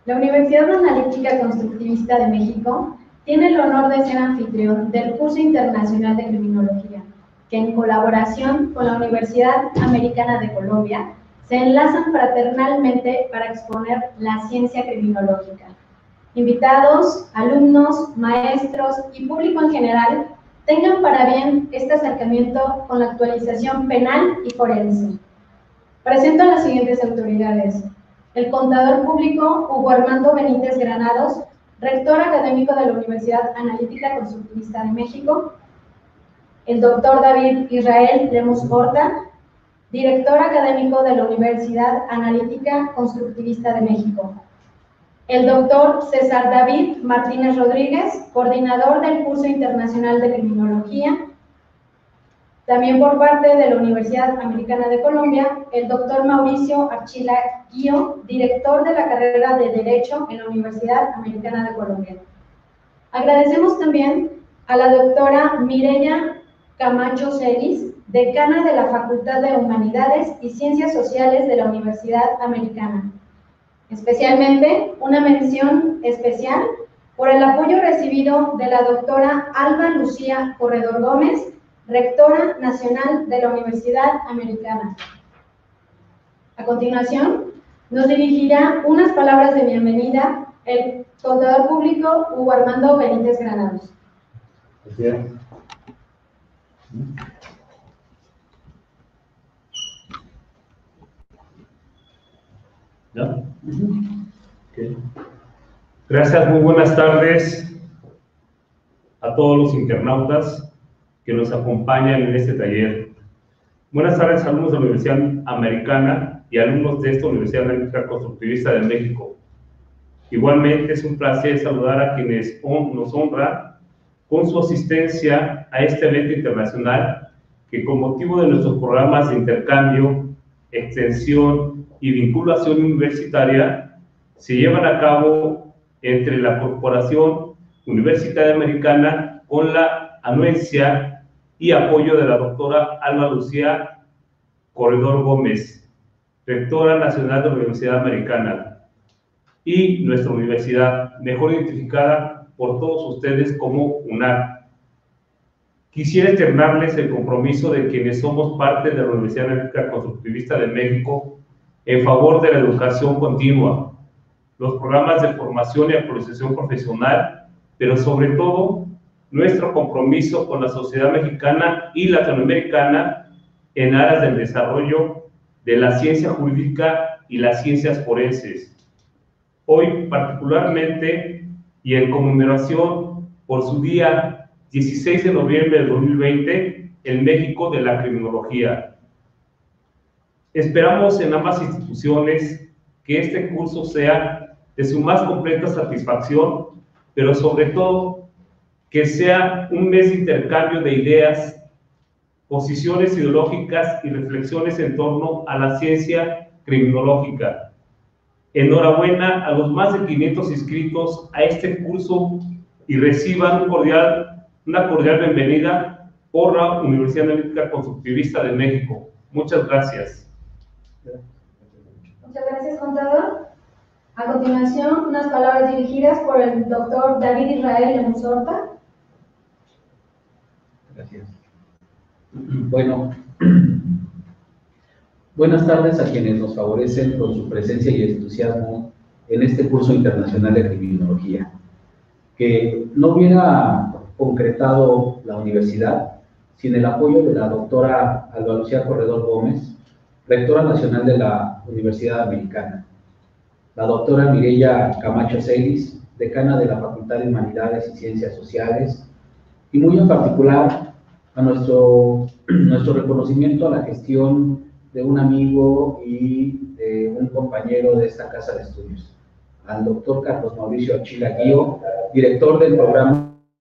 La Universidad Analítica Constructivista de México tiene el honor de ser anfitrión del Curso Internacional de Criminología, que en colaboración con la Universidad Americana de Colombia se enlazan fraternalmente para exponer la ciencia criminológica. Invitados, alumnos, maestros y público en general, tengan para bien este acercamiento con la actualización penal y forense. Presento a las siguientes autoridades: el contador público Hugo Armando Benítez Granados, rector académico de la Universidad Analítica Constructivista de México; el doctor David Israel Lemus Horta, director académico de la Universidad Analítica Constructivista de México; el doctor César David Martínez Rodríguez, coordinador del Curso Internacional de Criminología. También por parte de la Universidad Americana de Colombia, el doctor Mauricio Archila Guío, director de la carrera de Derecho en la Universidad Americana de Colombia. Agradecemos también a la doctora Mireya Camacho Celis, decana de la Facultad de Humanidades y Ciencias Sociales de la Universidad Americana. Especialmente, una mención especial por el apoyo recibido de la doctora Alba Lucía Corredor Gómez, rectora nacional de la Universidad Americana. A continuación, nos dirigirá unas palabras de bienvenida el contador público Hugo Armando Benítez Granados. Bien. ¿Ya? Okay. Gracias, muy buenas tardes a todos los internautas que nos acompañan en este taller. Buenas tardes, alumnos de la Universidad Americana y alumnos de esta Universidad Analítica Constructivista de México. Igualmente es un placer saludar a quienes nos honran con su asistencia a este evento internacional que, con motivo de nuestros programas de intercambio, extensión y vinculación universitaria, se llevan a cabo entre la Corporación Universitaria Americana con la anuencia y apoyo de la doctora Alba Lucía Corredor Gómez, rectora nacional de la Universidad Americana, y nuestra universidad, mejor identificada por todos ustedes como UNAM. Quisiera externarles el compromiso de quienes somos parte de la Universidad Analítica Constructivista de México en favor de la educación continua, los programas de formación y actualización profesional, pero sobre todo nuestro compromiso con la sociedad mexicana y latinoamericana en aras del desarrollo de la ciencia jurídica y las ciencias forenses. Hoy, particularmente, y en conmemoración por su día 16 de noviembre de 2020, el México de la Criminología. Esperamos en ambas instituciones que este curso sea de su más completa satisfacción, pero sobre todo que sea un mes de intercambio de ideas, posiciones ideológicas y reflexiones en torno a la ciencia criminológica. Enhorabuena a los más de 500 inscritos a este curso y reciban una cordial bienvenida por la Universidad Analítica Constructivista de México. Muchas gracias. Muchas gracias, contador. A continuación, unas palabras dirigidas por el doctor David Israel Lemus Horta. Gracias. Bueno, buenas tardes a quienes nos favorecen con su presencia y entusiasmo en este curso internacional de criminología, que no hubiera concretado la universidad sin el apoyo de la doctora Alba Lucía Corredor Gómez, rectora nacional de la Universidad Americana, la doctora Mireya Camacho Celis, decana de la Facultad de Humanidades y Ciencias Sociales, y muy en particular a nuestro reconocimiento a la gestión de un amigo y de un compañero de esta casa de estudios, al doctor Carlos Mauricio Archila Guío, director del programa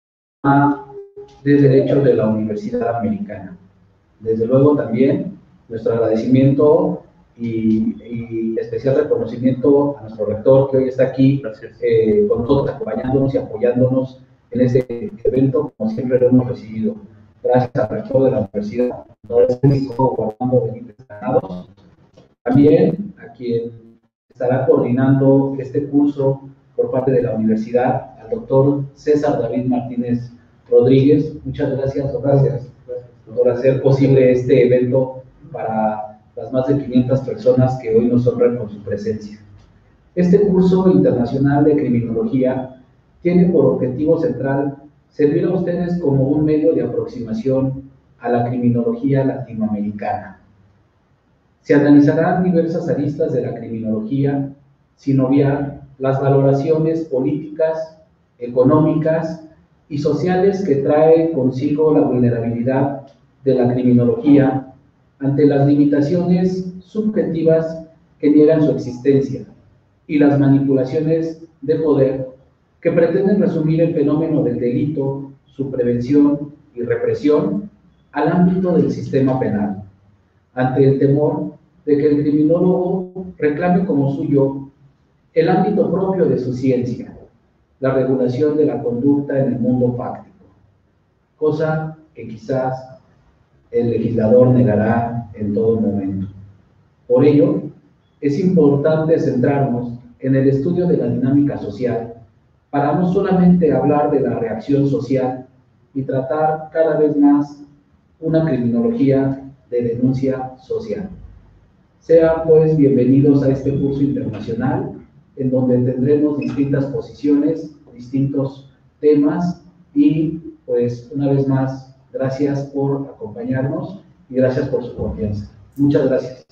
de Derecho de la Universidad Americana. Desde luego también nuestro agradecimiento y especial reconocimiento a nuestro rector que hoy está aquí con nosotros, acompañándonos y apoyándonos en este evento, como siempre lo hemos recibido. Gracias al rector de la universidad, doctor Armando Benítez Granados, también a quien estará coordinando este curso por parte de la universidad al doctor César David Martínez Rodríguez. Muchas gracias, doctor, por hacer posible este evento para las más de 500 personas que hoy nos honran con su presencia. Este curso internacional de criminología tiene por objetivo central servir a ustedes como un medio de aproximación a la criminología latinoamericana. Se analizarán diversas aristas de la criminología, sin obviar las valoraciones políticas, económicas y sociales que trae consigo la vulnerabilidad de la criminología ante las limitaciones subjetivas que niegan su existencia y las manipulaciones de poder que pretenden resumir el fenómeno del delito, su prevención y represión al ámbito del sistema penal, ante el temor de que el criminólogo reclame como suyo el ámbito propio de su ciencia, la regulación de la conducta en el mundo fáctico, cosa que quizás el legislador negará en todo momento. Por ello, es importante centrarnos en el estudio de la dinámica social para no solamente hablar de la reacción social y tratar cada vez más una criminología de denuncia social. Sean pues bienvenidos a este curso internacional en donde tendremos distintas posiciones, distintos temas y pues una vez más gracias por acompañarnos y gracias por su confianza. Muchas gracias.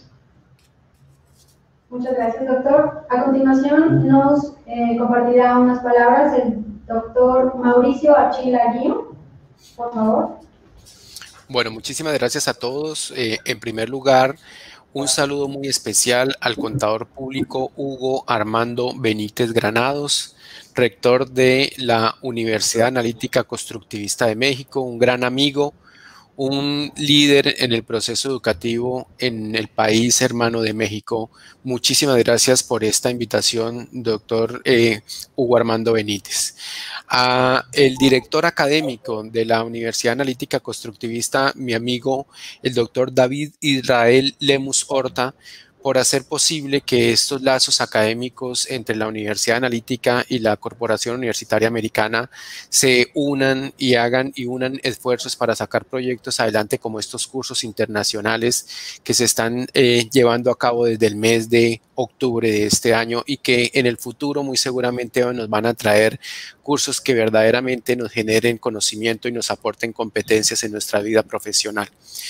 Muchas gracias, doctor. A continuación nos compartirá unas palabras el doctor Mauricio Archila Guío, por favor. Bueno, muchísimas gracias a todos. En primer lugar, un saludo muy especial al contador público Hugo Armando Benítez Granados, rector de la Universidad Analítica Constructivista de México, un gran amigo, un líder en el proceso educativo en el país hermano de México. Muchísimas gracias por esta invitación, doctor Hugo Armando Benítez. El director académico de la Universidad Analítica Constructivista, mi amigo, el doctor David Israel Lemus Horta, por hacer posible que estos lazos académicos entre la Universidad Analítica y la Corporación Universitaria Americana se unan y unan esfuerzos para sacar proyectos adelante como estos cursos internacionales que se están llevando a cabo desde el mes de octubre de este año y que en el futuro muy seguramente nos van a traer cursos que verdaderamente nos generen conocimiento y nos aporten competencias en nuestra vida profesional.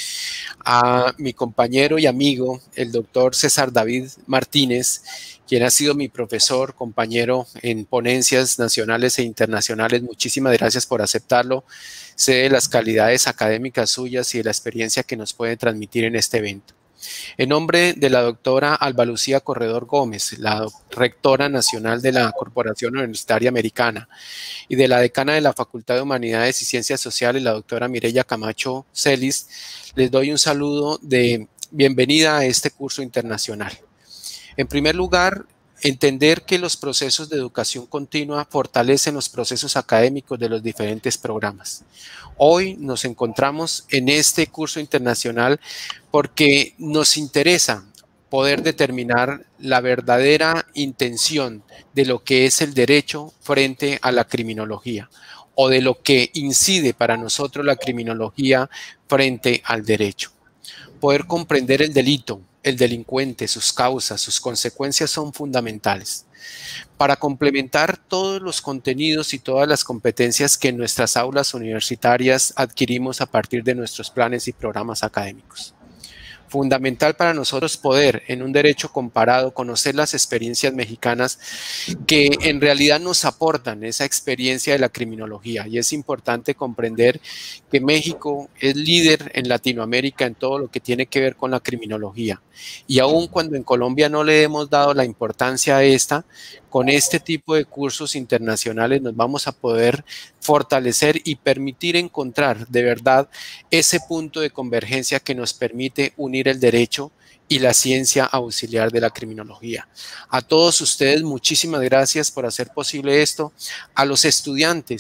A mi compañero y amigo, el doctor César David Martínez, quien ha sido mi profesor, compañero en ponencias nacionales e internacionales. Muchísimas gracias por aceptarlo. Sé de las calidades académicas suyas y de la experiencia que nos puede transmitir en este evento. En nombre de la doctora Alba Lucía Corredor Gómez, la rectora nacional de la Corporación Universitaria Americana, y de la decana de la Facultad de Humanidades y Ciencias Sociales, la doctora Mireya Camacho Celis, les doy un saludo de bienvenida a este curso internacional. En primer lugar, entender que los procesos de educación continua fortalecen los procesos académicos de los diferentes programas. Hoy nos encontramos en este curso internacional porque nos interesa poder determinar la verdadera intención de lo que es el derecho frente a la criminología o de lo que incide para nosotros la criminología frente al derecho. Poder comprender el delito, el delincuente, sus causas, sus consecuencias son fundamentales para complementar todos los contenidos y todas las competencias que en nuestras aulas universitarias adquirimos a partir de nuestros planes y programas académicos. Fundamental para nosotros poder, en un derecho comparado, conocer las experiencias mexicanas que en realidad nos aportan esa experiencia de la criminología. Y es importante comprender que México es líder en Latinoamérica en todo lo que tiene que ver con la criminología. Y aun cuando en Colombia no le hemos dado la importancia a esta, con este tipo de cursos internacionales nos vamos a poder fortalecer y permitir encontrar de verdad ese punto de convergencia que nos permite unir el derecho y la ciencia auxiliar de la criminología. A todos ustedes, muchísimas gracias por hacer posible esto. A los estudiantes,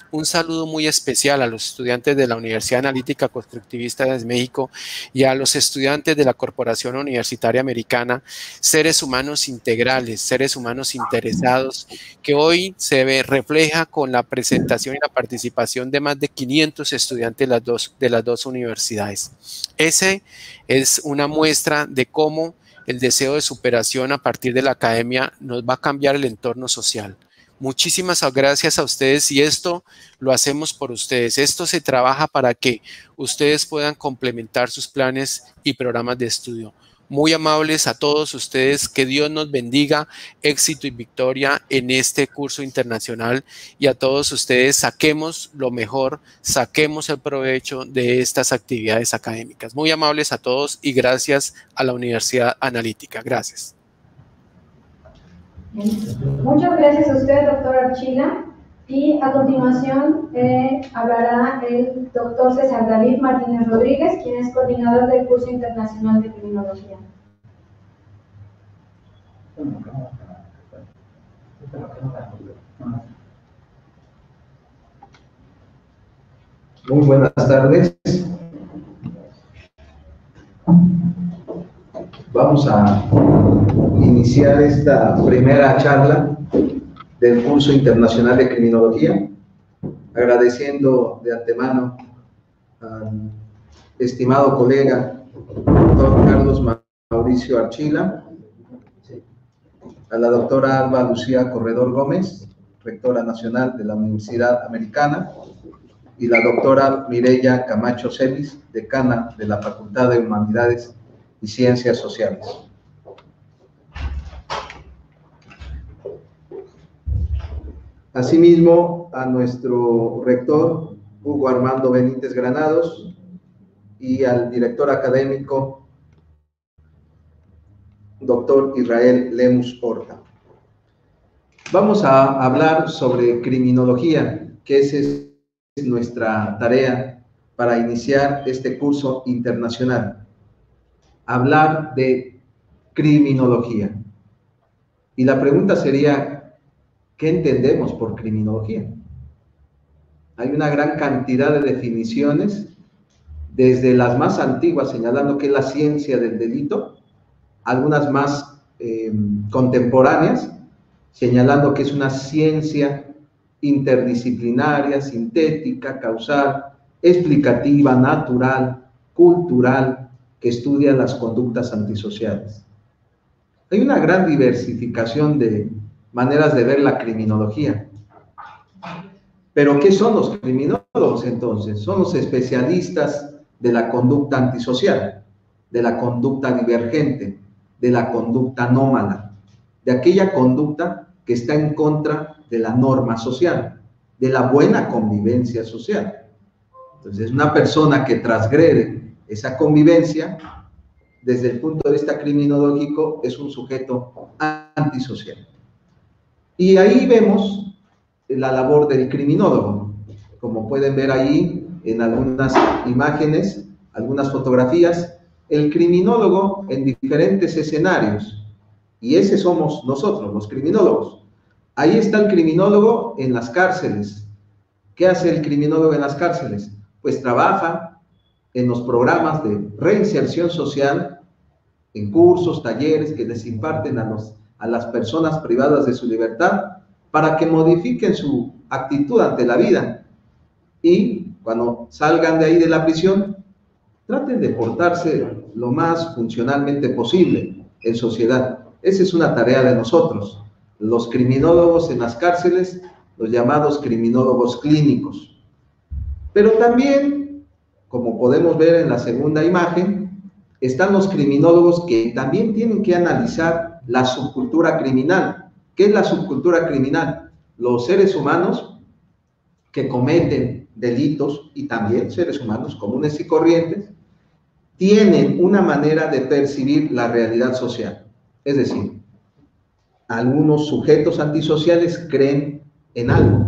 Un saludo muy especial a los estudiantes de la Universidad Analítica Constructivista de México y a los estudiantes de la Corporación Universitaria Americana, seres humanos integrales, seres humanos interesados, que hoy se refleja con la presentación y la participación de más de 500 estudiantes de las dos universidades. Ese es una muestra de cómo el deseo de superación a partir de la academia nos va a cambiar el entorno social. Muchísimas gracias a ustedes y esto lo hacemos por ustedes. Esto se trabaja para que ustedes puedan complementar sus planes y programas de estudio. Muy amables a todos ustedes, que Dios nos bendiga, éxito y victoria en este curso internacional, y a todos ustedes saquemos lo mejor, saquemos el provecho de estas actividades académicas. Muy amables a todos y gracias a la Universidad Analítica. Gracias. Muchas gracias a usted, doctor Archila. Y a continuación hablará el doctor César David Martínez Rodríguez, quien es coordinador del curso internacional de criminología. Muy buenas tardes. Vamos a iniciar esta primera charla del curso internacional de criminología, agradeciendo de antemano al estimado colega doctor Carlos Mauricio Archila, a la doctora Alba Lucía Corredor Gómez, rectora nacional de la Universidad Americana, y la doctora Mireya Camacho Celis, decana de la Facultad de Humanidades y Ciencias Sociales. Asimismo, a nuestro rector, Hugo Armando Benítez Granados, y al director académico, doctor Israel Lemus Horta. Vamos a hablar sobre criminología, que esa es nuestra tarea para iniciar este curso internacional. Hablar de criminología. Y la pregunta sería, ¿qué entendemos por criminología? Hay una gran cantidad de definiciones, desde las más antiguas, señalando que es la ciencia del delito, algunas más contemporáneas, señalando que es una ciencia interdisciplinaria, sintética, causal, explicativa, natural, cultural, que estudia las conductas antisociales. Hay una gran diversificación de maneras de ver la criminología. ¿Pero qué son los criminólogos entonces? Son los especialistas de la conducta antisocial, de la conducta divergente, de la conducta anómala, de aquella conducta que está en contra de la norma social, de la buena convivencia social. Entonces, una persona que transgrede esa convivencia, desde el punto de vista criminológico, es un sujeto antisocial. Y ahí vemos la labor del criminólogo. Como pueden ver ahí en algunas imágenes, algunas fotografías, el criminólogo en diferentes escenarios. Y ese somos nosotros, los criminólogos. Ahí está el criminólogo en las cárceles. ¿Qué hace el criminólogo en las cárceles? Pues trabaja en los programas de reinserción social, en cursos, talleres que les imparten a las personas privadas de su libertad para que modifiquen su actitud ante la vida y cuando salgan de ahí de la prisión traten de portarse lo más funcionalmente posible en sociedad. Esa es una tarea de nosotros, los criminólogos en las cárceles, los llamados criminólogos clínicos. Pero también, como podemos ver en la segunda imagen, están los criminólogos que también tienen que analizar la subcultura criminal. ¿Qué es la subcultura criminal? Los seres humanos que cometen delitos, y también seres humanos comunes y corrientes, tienen una manera de percibir la realidad social. Es decir, algunos sujetos antisociales creen en algo,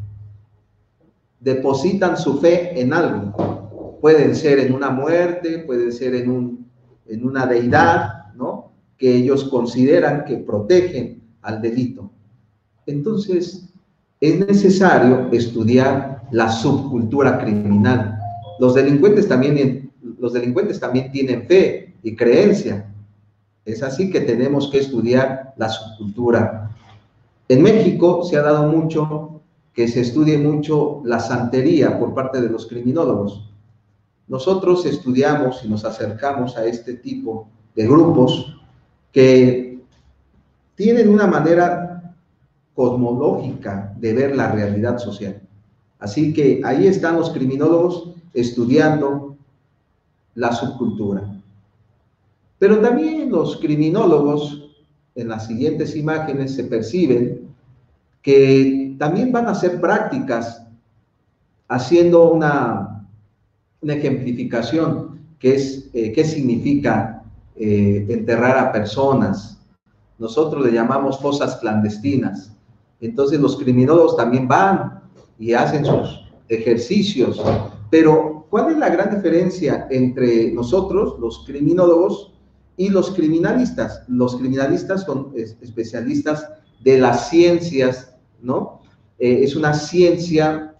depositan su fe en algo. Pueden ser en una muerte, pueden ser en una deidad, ¿no?, que ellos consideran que protegen al delito. Entonces, es necesario estudiar la subcultura criminal. Los delincuentes también tienen fe y creencia. Es así que tenemos que estudiar la subcultura. En México se ha dado mucho que se estudie mucho la santería por parte de los criminólogos. Nosotros estudiamos y nos acercamos a este tipo de grupos que tienen una manera cosmológica de ver la realidad social. Así que ahí están los criminólogos estudiando la subcultura. Pero también los criminólogos, en las siguientes imágenes se perciben que también van a hacer prácticas haciendo una ejemplificación, que es qué significa enterrar a personas. Nosotros le llamamos fosas clandestinas. Entonces los criminólogos también van y hacen sus ejercicios. Pero, ¿cuál es la gran diferencia entre nosotros, los criminólogos, y los criminalistas? Los criminalistas son especialistas de las ciencias, ¿no? Es una ciencia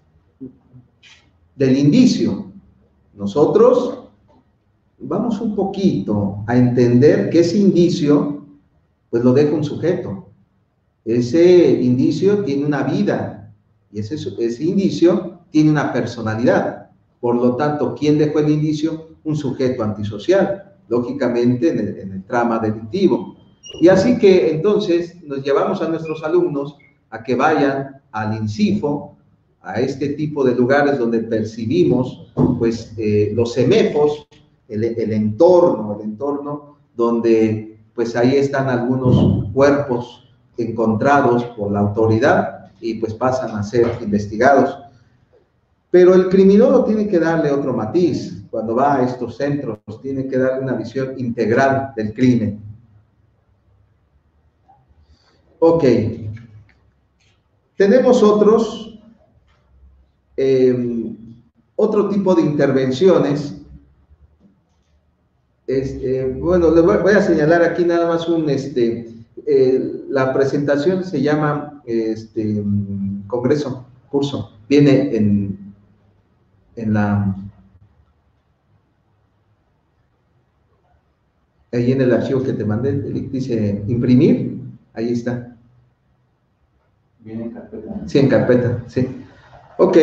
del indicio. Nosotros vamos un poquito a entender que ese indicio, pues lo deja un sujeto. Ese indicio tiene una vida y ese indicio tiene una personalidad. Por lo tanto, ¿quién dejó el indicio? Un sujeto antisocial, lógicamente en el trama delictivo. Y así que entonces nos llevamos a nuestros alumnos a que vayan al INCIFO, a este tipo de lugares donde percibimos pues los semefos, el entorno donde pues ahí están algunos cuerpos encontrados por la autoridad y pues pasan a ser investigados. Pero el criminólogo tiene que darle otro matiz. Cuando va a estos centros, tiene que darle una visión integral del crimen. Ok. Tenemos otro tipo de intervenciones. Bueno, les voy a señalar aquí nada más la presentación se llama curso. Viene ahí en el archivo que te mandé, dice imprimir, ahí está. Viene en carpeta. Sí, en carpeta, sí. Ok.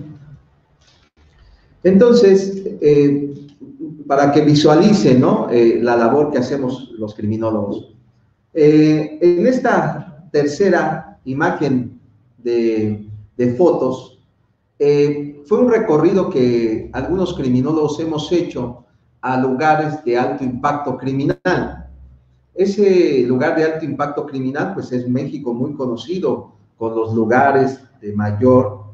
Entonces, para que visualicen, ¿no? La labor que hacemos los criminólogos. En esta tercera imagen de fotos, fue un recorrido que algunos criminólogos hemos hecho a lugares de alto impacto criminal. Ese lugar de alto impacto criminal, pues es México muy conocido con los lugares de mayor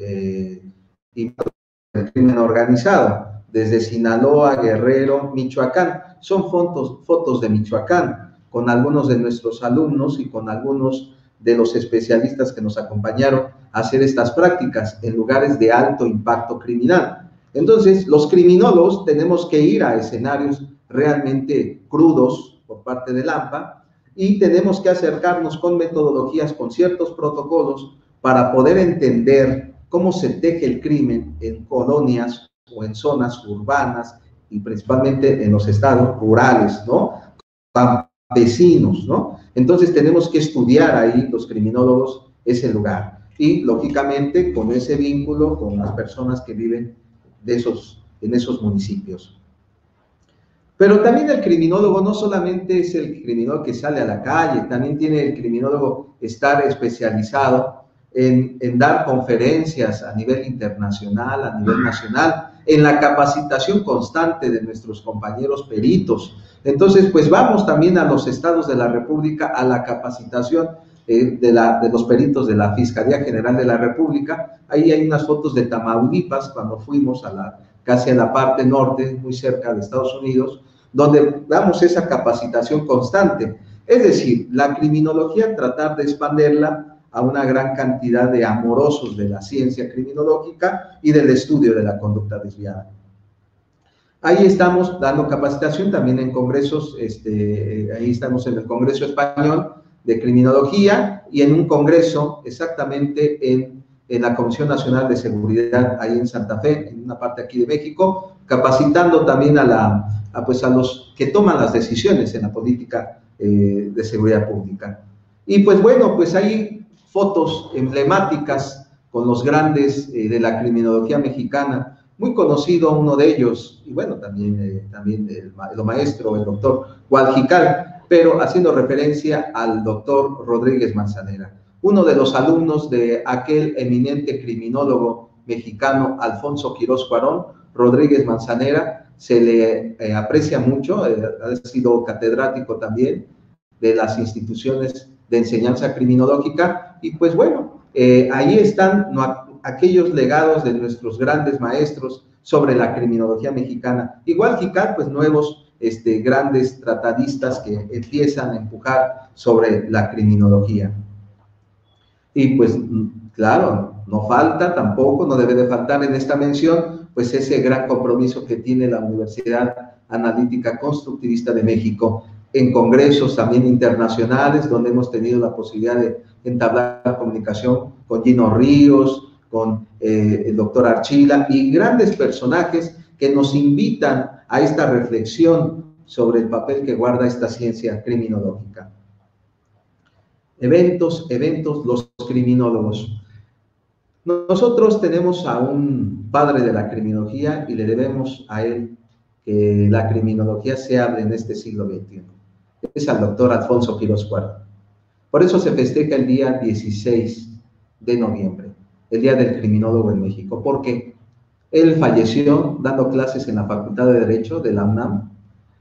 impacto del crimen organizado, desde Sinaloa, Guerrero, Michoacán. Son fotos de Michoacán, con algunos de nuestros alumnos y con algunos de los especialistas que nos acompañaron a hacer estas prácticas en lugares de alto impacto criminal. Entonces, los criminólogos tenemos que ir a escenarios realmente crudos por parte del AMPA y tenemos que acercarnos con metodologías, con ciertos protocolos para poder entender cómo se teje el crimen en colonias o en zonas urbanas y principalmente en los estados rurales, ¿no? Campesinos, ¿no? Entonces tenemos que estudiar ahí los criminólogos ese lugar y lógicamente con ese vínculo con las personas que viven en esos municipios. Pero también el criminólogo no solamente es el criminólogo que sale a la calle, también tiene el criminólogo estar especializado en dar conferencias a nivel internacional, a nivel nacional, en la capacitación constante de nuestros compañeros peritos. Entonces, pues vamos también a los estados de la República a la capacitación de los peritos de la Fiscalía General de la República. Ahí hay unas fotos de Tamaulipas, cuando fuimos casi a la parte norte, muy cerca de Estados Unidos, donde damos esa capacitación constante. Es decir, la criminología, tratar de expandirla a una gran cantidad de amorosos de la ciencia criminológica y del estudio de la conducta desviada. Ahí estamos dando capacitación también en congresos, ahí estamos en el Congreso Español de Criminología y en un congreso exactamente en en la Comisión Nacional de Seguridad ahí en Santa Fe, en una parte aquí de México, capacitando también a los que toman las decisiones en la política de seguridad pública. Y pues bueno, pues hay fotos emblemáticas con los grandes de la criminología mexicana, muy conocido uno de ellos, y bueno, también el maestro, el doctor Guadaljical, pero haciendo referencia al doctor Rodríguez Manzanera, uno de los alumnos de aquel eminente criminólogo mexicano Alfonso Quirós Cuarón. Rodríguez Manzanera se le aprecia mucho, ha sido catedrático también de las instituciones de enseñanza criminológica, y pues bueno, ahí están aquellos legados de nuestros grandes maestros sobre la criminología mexicana. Igual Jical, pues nuevos grandes tratadistas que empiezan a empujar sobre la criminología. Y pues claro, no falta tampoco, no debe de faltar en esta mención, pues ese gran compromiso que tiene la Universidad Analítica Constructivista de México en congresos también internacionales, donde hemos tenido la posibilidad de entablar comunicación con Gino Ríos, con el doctor Archila y grandes personajes que nos invitan a esta reflexión sobre el papel que guarda esta ciencia criminológica. Eventos, los criminólogos. Nosotros tenemos a un padre de la criminología y le debemos a él que la criminología se abre en este siglo XXI. Es al doctor Alfonso Quirós Cuarón. Por eso se festeja el día 16 de noviembre, el Día del Criminólogo en México, porque él falleció dando clases en la Facultad de Derecho de la UNAM,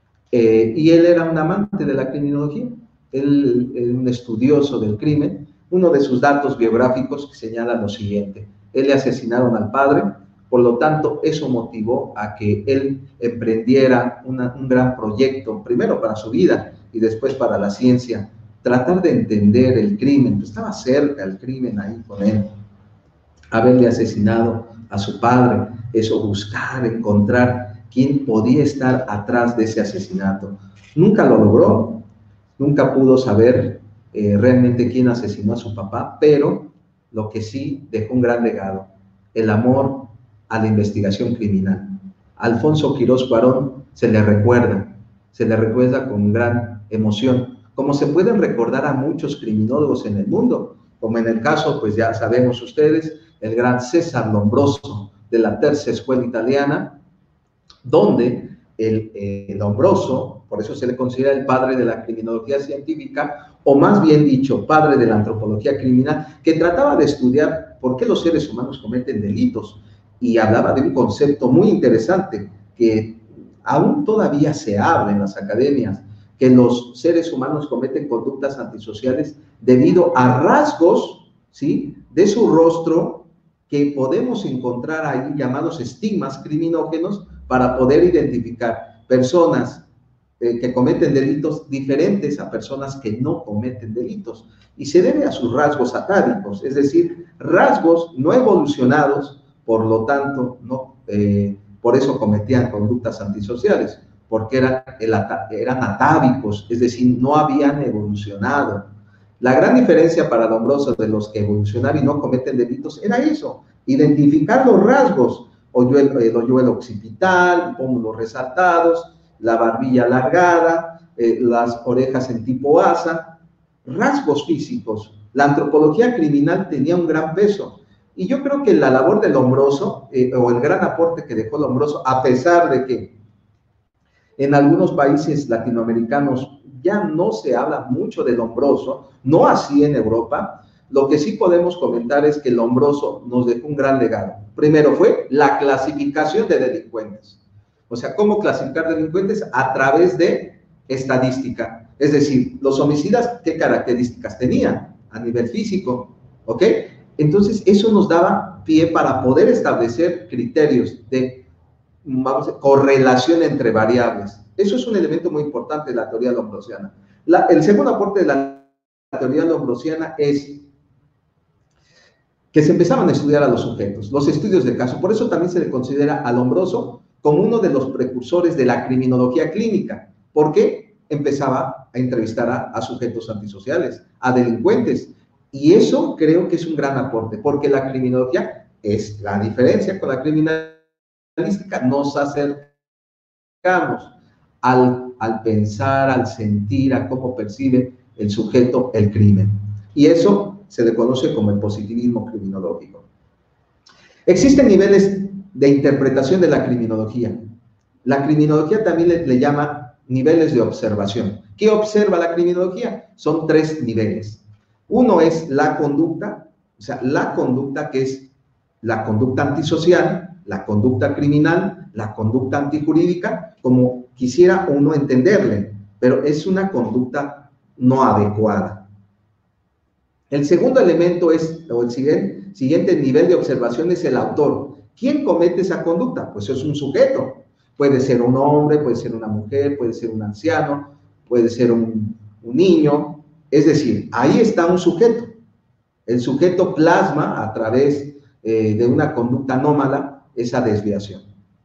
y él era un amante de la criminología. Él es un estudioso del crimen. Uno de sus datos biográficos señala lo siguiente: él le asesinaron al padre, por lo tanto eso motivó a que él emprendiera un gran proyecto, primero para su vida y después para la ciencia, tratar de entender el crimen. Estaba cerca el crimen ahí con él, haberle asesinado a su padre, eso, buscar, encontrar quién podía estar atrás de ese asesinato. Nunca lo logró, nunca pudo saber realmente quién asesinó a su papá, pero lo que sí dejó un gran legado: el amor a la investigación criminal. A Alfonso Quirós Cuarón se le recuerda con gran emoción, como se pueden recordar a muchos criminólogos en el mundo, como en el caso, pues ya sabemos ustedes, el gran César Lombroso de la Terza Escuela Italiana, donde el Lombroso, por eso se le considera el padre de la criminología científica, o más bien dicho, padre de la antropología criminal, que trataba de estudiar por qué los seres humanos cometen delitos, y hablaba de un concepto muy interesante que aún todavía se habla en las academias, que los seres humanos cometen conductas antisociales debido a rasgos, ¿sí?, de su rostro que podemos encontrar ahí, llamados estigmas criminógenos, para poder identificar personas que cometen delitos diferentes a personas que no cometen delitos. Y se debe a sus rasgos atávicos, es decir, rasgos no evolucionados, por lo tanto, por eso cometían conductas antisociales, porque eran atávicos, es decir, no habían evolucionado. La gran diferencia para Lombroso de los que evolucionaron y no cometen delitos era eso: identificar los rasgos, el hoyuelo occipital, pómulos resaltados, la barbilla alargada, las orejas en tipo asa, rasgos físicos. La antropología criminal tenía un gran peso, y yo creo que la labor de Lombroso, o el gran aporte que dejó Lombroso, a pesar de que en algunos países latinoamericanos ya no se habla mucho de Lombroso, no así en Europa, lo que sí podemos comentar es que Lombroso nos dejó un gran legado. Primero fue la clasificación de delincuentes. O sea, ¿cómo clasificar delincuentes? A través de estadística. Es decir, los homicidas, ¿qué características tenían a nivel físico? ¿Ok? Entonces, eso nos daba pie para poder establecer criterios de, correlación entre variables. Eso es un elemento muy importante de la teoría lombrosiana. El segundo aporte de la teoría lombrosiana es que se empezaban a estudiar a los sujetos, los estudios de caso. Por eso también se le considera a Lombroso como uno de los precursores de la criminología clínica, porque empezaba a entrevistar a sujetos antisociales, a delincuentes. Y eso creo que es un gran aporte, porque la criminología es la diferencia con la criminalística, nos acercamos al pensar, al sentir, a cómo percibe el sujeto el crimen. Y eso se le conoce como el positivismo criminológico. Existen niveles de interpretación de la criminología. La criminología también le llama niveles de observación. ¿Qué observa la criminología? Son 3 niveles. Uno es la conducta, o sea, la conducta que es la conducta antisocial, la conducta criminal, la conducta antijurídica, como quisiera uno entenderle, pero es una conducta no adecuada. El segundo elemento es, o el siguiente nivel de observación es el autor. ¿Quién comete esa conducta? Pues es un sujeto. Puede ser un hombre, puede ser una mujer, puede ser un anciano, puede ser un niño. Es decir, ahí está un sujeto. El sujeto plasma a través de una conducta anómala esa desviación.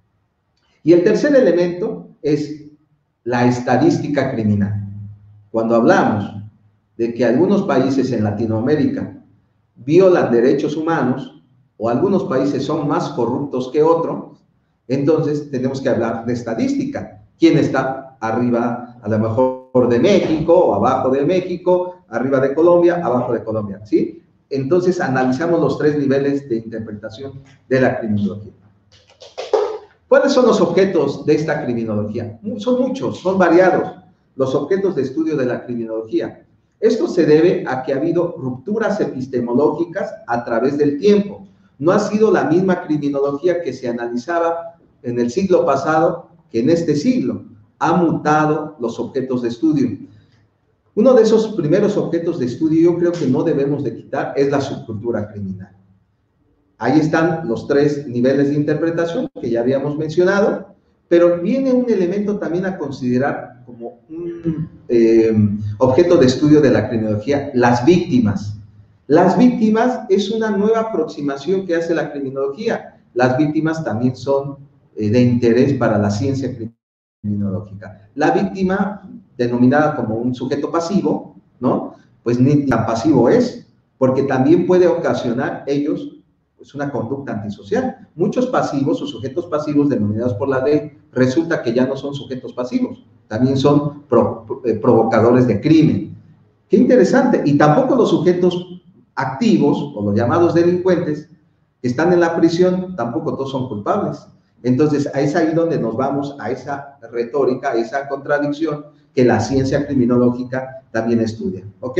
Y el tercer elemento es la estadística criminal. Cuando hablamos de que algunos países en Latinoamérica violan derechos humanos o algunos países son más corruptos que otros, entonces tenemos que hablar de estadística. ¿Quién está arriba, a lo mejor, de México o abajo de México, arriba de Colombia, abajo de Colombia? ¿Sí? Entonces analizamos los 3 niveles de interpretación de la criminología. ¿Cuáles son los objetos de esta criminología? Son muchos, son variados los objetos de estudio de la criminología. Esto se debe a que ha habido rupturas epistemológicas a través del tiempo. No ha sido la misma criminología que se analizaba en el siglo pasado que en este siglo. Ha mutado los objetos de estudio. Uno de esos primeros objetos de estudio, yo creo que no debemos de quitar, es la subcultura criminal. Ahí están los 3 niveles de interpretación que ya habíamos mencionado, pero viene un elemento también a considerar como un objeto de estudio de la criminología, las víctimas. Las víctimas es una nueva aproximación que hace la criminología. Las víctimas también son de interés para la ciencia criminológica. La víctima, denominada como un sujeto pasivo, ¿no? Pues ni tan pasivo es, porque también puede ocasionar ellos pues una conducta antisocial. Muchos pasivos o sujetos pasivos denominados por la ley, resulta que ya no son sujetos pasivos, también son provocadores de crimen. Qué interesante. Y tampoco los sujetos activos, o los llamados delincuentes, que están en la prisión, tampoco todos son culpables. Entonces, es ahí donde nos vamos a esa retórica, a esa contradicción que la ciencia criminológica también estudia. ¿Ok?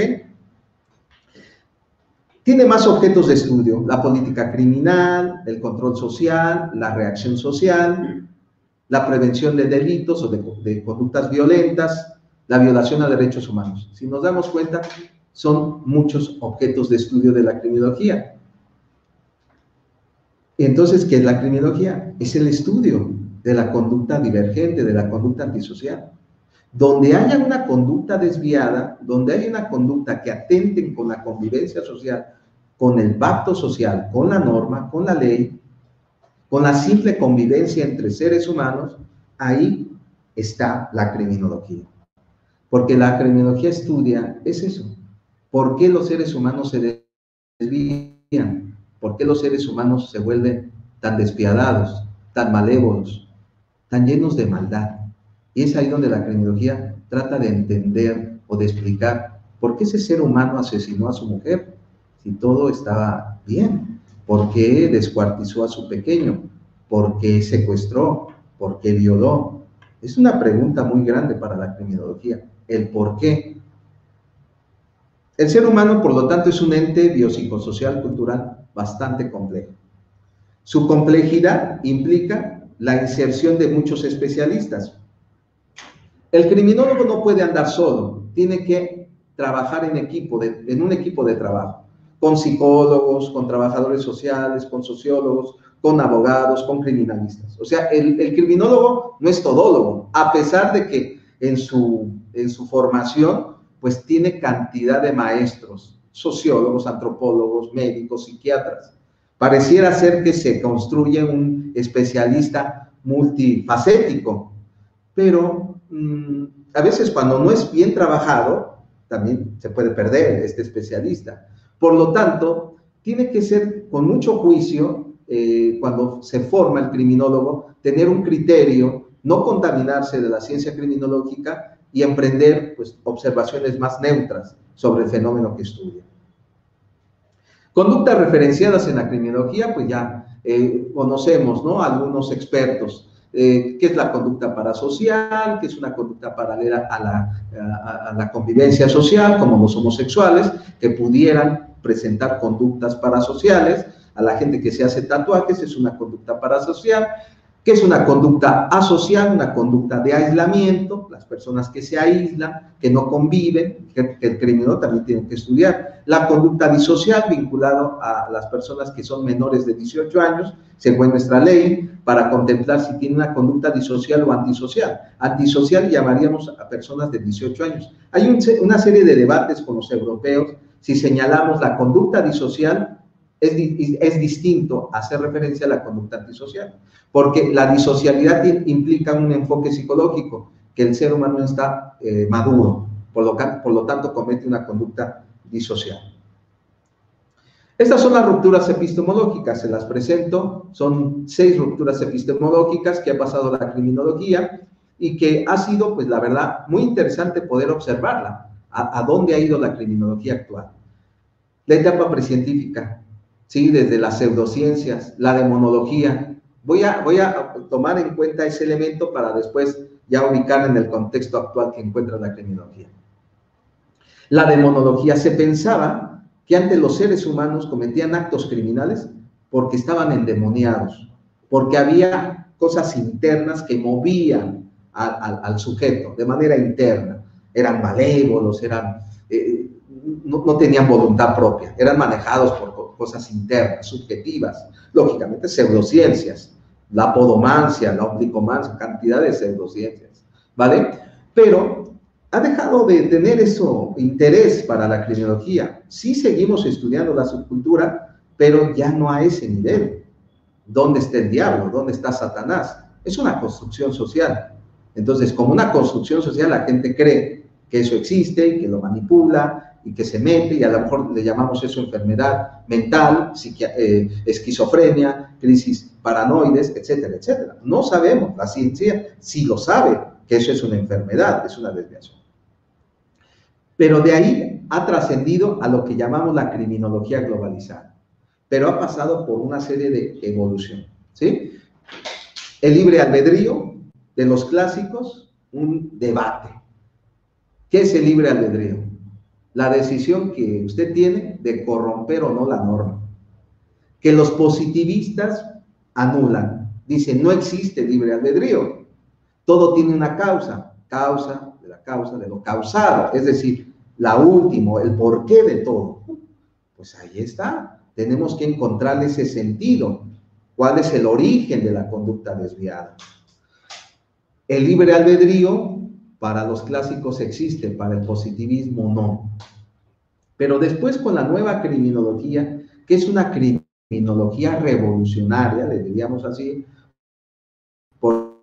Tiene más objetos de estudio: la política criminal, el control social, la reacción social, la prevención de delitos o de conductas violentas, la violación a derechos humanos. Si nos damos cuenta, son muchos objetos de estudio de la criminología. Entonces, ¿qué es la criminología? Es el estudio de la conducta divergente, de la conducta antisocial. Donde haya una conducta desviada, donde haya una conducta que atenten con la convivencia social, con el pacto social, con la norma, con la ley, con la simple convivencia entre seres humanos, ahí está la criminología. Porque la criminología estudia, es eso, ¿por qué los seres humanos se desvían? ¿Por qué los seres humanos se vuelven tan despiadados, tan malévolos, tan llenos de maldad? Y es ahí donde la criminología trata de entender o de explicar por qué ese ser humano asesinó a su mujer si todo estaba bien. ¿Por qué descuartizó a su pequeño? ¿Por qué secuestró? ¿Por qué violó? Es una pregunta muy grande para la criminología, el por qué. El ser humano, por lo tanto, es un ente biopsicosocial cultural bastante complejo. Su complejidad implica la inserción de muchos especialistas. El criminólogo no puede andar solo, tiene que trabajar en equipo, en un equipo de trabajo, con psicólogos, con trabajadores sociales, con sociólogos, con abogados, con criminalistas. O sea, el criminólogo no es todólogo, a pesar de que en su formación, pues tiene cantidad de maestros, sociólogos, antropólogos, médicos, psiquiatras. Pareciera ser que se construye un especialista multifacético, pero a veces cuando no es bien trabajado, también se puede perder este especialista. Por lo tanto, tiene que ser con mucho juicio, cuando se forma el criminólogo, tener un criterio, no contaminarse de la ciencia criminológica y emprender pues, observaciones más neutras sobre el fenómeno que estudia. Conductas referenciadas en la criminología, pues ya conocemos, ¿no? Algunos expertos. ¿Qué es la conducta parasocial? ¿Qué es una conducta paralela a la convivencia social, como los homosexuales, que pudieran presentar conductas parasociales? A la gente que se hace tatuajes es una conducta parasocial. ¿Qué es una conducta asocial? Una conducta de aislamiento, las personas que se aíslan, que no conviven, que el criminólogo también tiene que estudiar. La conducta disocial, vinculado a las personas que son menores de 18 años, según nuestra ley, para contemplar si tiene una conducta disocial o antisocial. Antisocial llamaríamos a personas de 18 años. Hay una serie de debates con los europeos, si señalamos la conducta disocial, es distinto hacer referencia a la conducta antisocial, porque la disocialidad implica un enfoque psicológico, que el ser humano no está maduro, por lo tanto comete una conducta disocial. Estas son las rupturas epistemológicas, se las presento, son 6 rupturas epistemológicas que ha pasado la criminología y que ha sido, pues la verdad, muy interesante poder observarla, a dónde ha ido la criminología actual. La etapa precientífica, ¿sí? Desde las pseudociencias, la demonología. Voy a tomar en cuenta ese elemento para después ya ubicar en el contexto actual que encuentra la criminología. La demonología, se pensaba que antes los seres humanos cometían actos criminales porque estaban endemoniados, porque había cosas internas que movían al sujeto de manera interna. Eran malévolos, no tenían voluntad propia, eran manejados por cosas internas, subjetivas, lógicamente pseudociencias, la podomancia, la oblicomancia, cantidad de pseudociencias, ¿vale? Pero ha dejado de tener eso interés para la criminología. Sí seguimos estudiando la subcultura, pero ya no a ese nivel. ¿Dónde está el diablo? ¿Dónde está Satanás? Es una construcción social. Entonces, como una construcción social, la gente cree que eso existe, que lo manipula y que se mete, y a lo mejor le llamamos eso enfermedad mental, esquizofrenia, crisis paranoides, etcétera, etcétera. No sabemos, la ciencia sí lo sabe, que eso es una enfermedad, es una desviación. Pero de ahí ha trascendido a lo que llamamos la criminología globalizada, pero ha pasado por una serie de evolución, ¿sí? El libre albedrío de los clásicos, un debate. ¿Qué es el libre albedrío? La decisión que usted tiene de corromper o no la norma. Que los positivistas anulan. Dicen, no existe libre albedrío. Todo tiene una causa. Causa de lo causado. Es decir, la última, el porqué de todo. Pues ahí está. Tenemos que encontrarle ese sentido. ¿Cuál es el origen de la conducta desviada? El libre albedrío para los clásicos existe, para el positivismo no. Pero después con la nueva criminología, que es una criminología revolucionaria, le diríamos así, por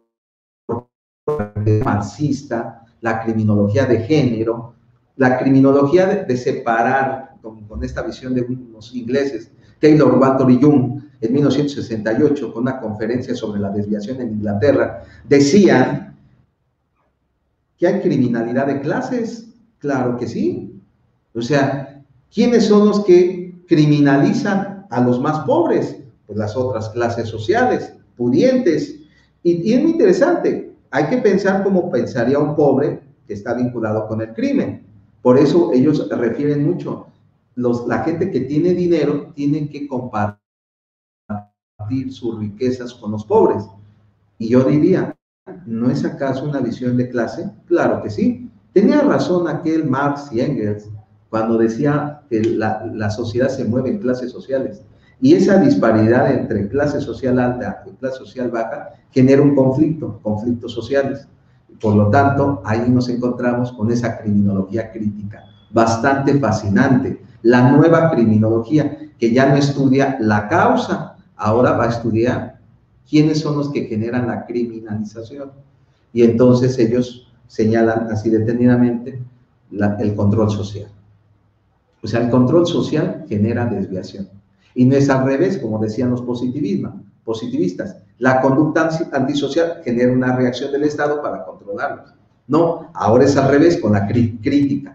marxista, la criminología de género, la criminología de separar, con esta visión de unos ingleses, Taylor, Walter y Jung, en 1968, con una conferencia sobre la desviación en Inglaterra, decían que hay criminalidad de clases. Claro que sí. O sea, ¿quiénes son los que criminalizan a los más pobres? Pues las otras clases sociales, pudientes. Y es muy interesante. Hay que pensar como pensaría un pobre que está vinculado con el crimen. Por eso ellos refieren mucho. La gente que tiene dinero tiene que compartir sus riquezas con los pobres. Y yo diría, ¿no es acaso una visión de clase? Claro que sí. Tenía razón aquel Marx y Engels cuando decía que la sociedad se mueve en clases sociales. Y esa disparidad entre clase social alta y clase social baja genera un conflictos sociales. Por lo tanto, ahí nos encontramos con esa criminología crítica, bastante fascinante. La nueva criminología, que ya no estudia la causa, ahora va a estudiar quiénes son los que generan la criminalización. Y entonces ellos señalan así detenidamente el control social. O sea, el control social genera desviación. Y no es al revés, como decían los positivistas. La conducta antisocial genera una reacción del Estado para controlarlos. No, ahora es al revés, con la crítica.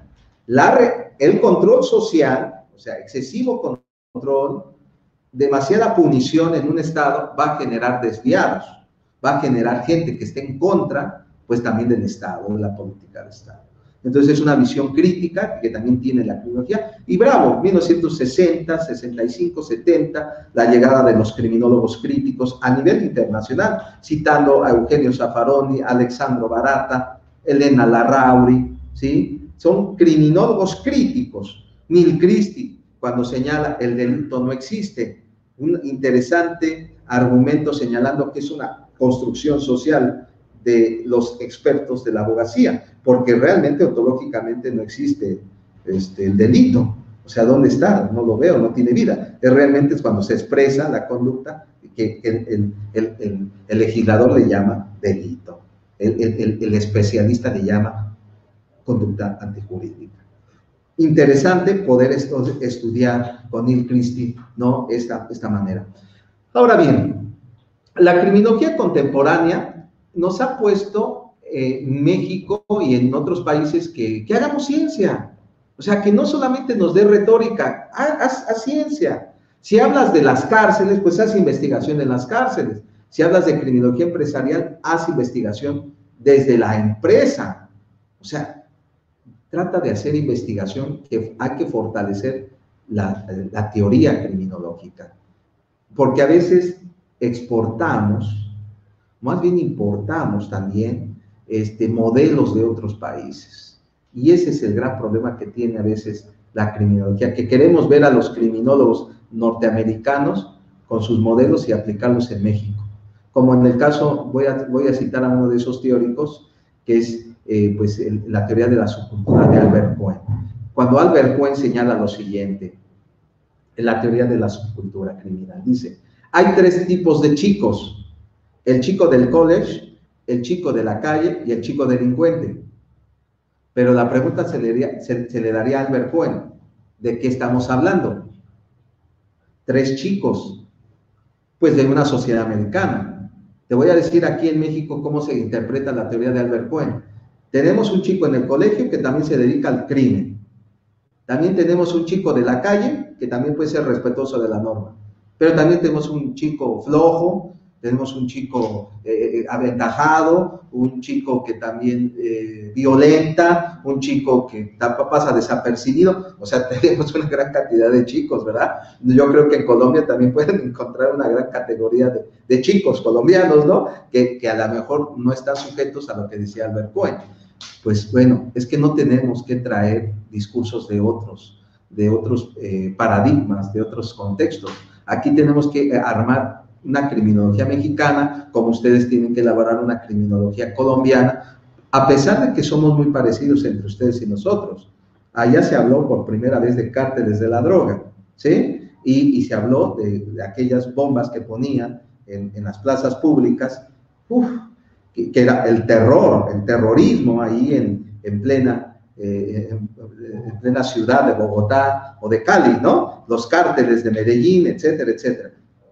El control social, o sea, excesivo control, demasiada punición en un Estado va a generar desviados, va a generar gente que esté en contra, pues también del Estado, de la política del Estado. Entonces es una visión crítica que también tiene la criminología. Y bravo, 1960, 65, 70, la llegada de los criminólogos críticos a nivel internacional, citando a Eugenio Zaffaroni, Alexandro Barata, Elena Larrauri, ¿sí? Son criminólogos críticos. Neil Christie, cuando señala el delito no existe, un interesante argumento señalando que es una construcción social de los expertos de la abogacía, porque realmente ontológicamente no existe el delito. O sea, ¿dónde está? No lo veo, no tiene vida. Realmente es cuando se expresa la conducta que el legislador le llama delito. El especialista le llama conducta antijurídica. Interesante poder estudiar con Neil Christie, ¿no? Esta manera. Ahora bien, la criminología contemporánea nos ha puesto en México y en otros países que hagamos ciencia. O sea, que no solamente nos dé retórica, haz ciencia. Si hablas de las cárceles, pues haz investigación en las cárceles. Si hablas de criminología empresarial, haz investigación desde la empresa. O sea, trata de hacer investigación, que hay que fortalecer la teoría criminológica. Porque a veces exportamos, más bien importamos también modelos de otros países. Y ese es el gran problema que tiene a veces la criminología, que queremos ver a los criminólogos norteamericanos con sus modelos y aplicarlos en México. Como en el caso, voy a citar a uno de esos teóricos, que es la teoría de la subcultura de Albert Cohen. Cuando Albert Cohen señala lo siguiente, en la teoría de la subcultura criminal, dice, hay 3 tipos de chicos: el chico del college, el chico de la calle y el chico delincuente. Pero la pregunta se le daría a Albert Cohen, ¿de qué estamos hablando? 3 chicos, pues de una sociedad americana. Te voy a decir aquí en México cómo se interpreta la teoría de Albert Cohen. Tenemos un chico en el colegio que también se dedica al crimen. También tenemos un chico de la calle que también puede ser respetuoso de la norma. Pero también tenemos un chico flojo, tenemos un chico aventajado, un chico que también violenta, un chico que pasa desapercibido. O sea, tenemos una gran cantidad de chicos, ¿verdad? Yo creo que en Colombia también pueden encontrar una gran categoría de chicos colombianos, ¿no? Que a lo mejor no están sujetos a lo que decía Albert Cohen. Pues bueno, es que no tenemos que traer discursos de otros paradigmas, de otros contextos. Aquí tenemos que armar una criminología mexicana, como ustedes tienen que elaborar una criminología colombiana, a pesar de que somos muy parecidos entre ustedes y nosotros. Allá se habló por primera vez de cárteles de la droga, ¿sí? Y se habló de aquellas bombas que ponían en las plazas públicas, que era el terrorismo ahí en plena ciudad de Bogotá o de Cali, ¿no? Los cárteles de Medellín, etcétera, etcétera.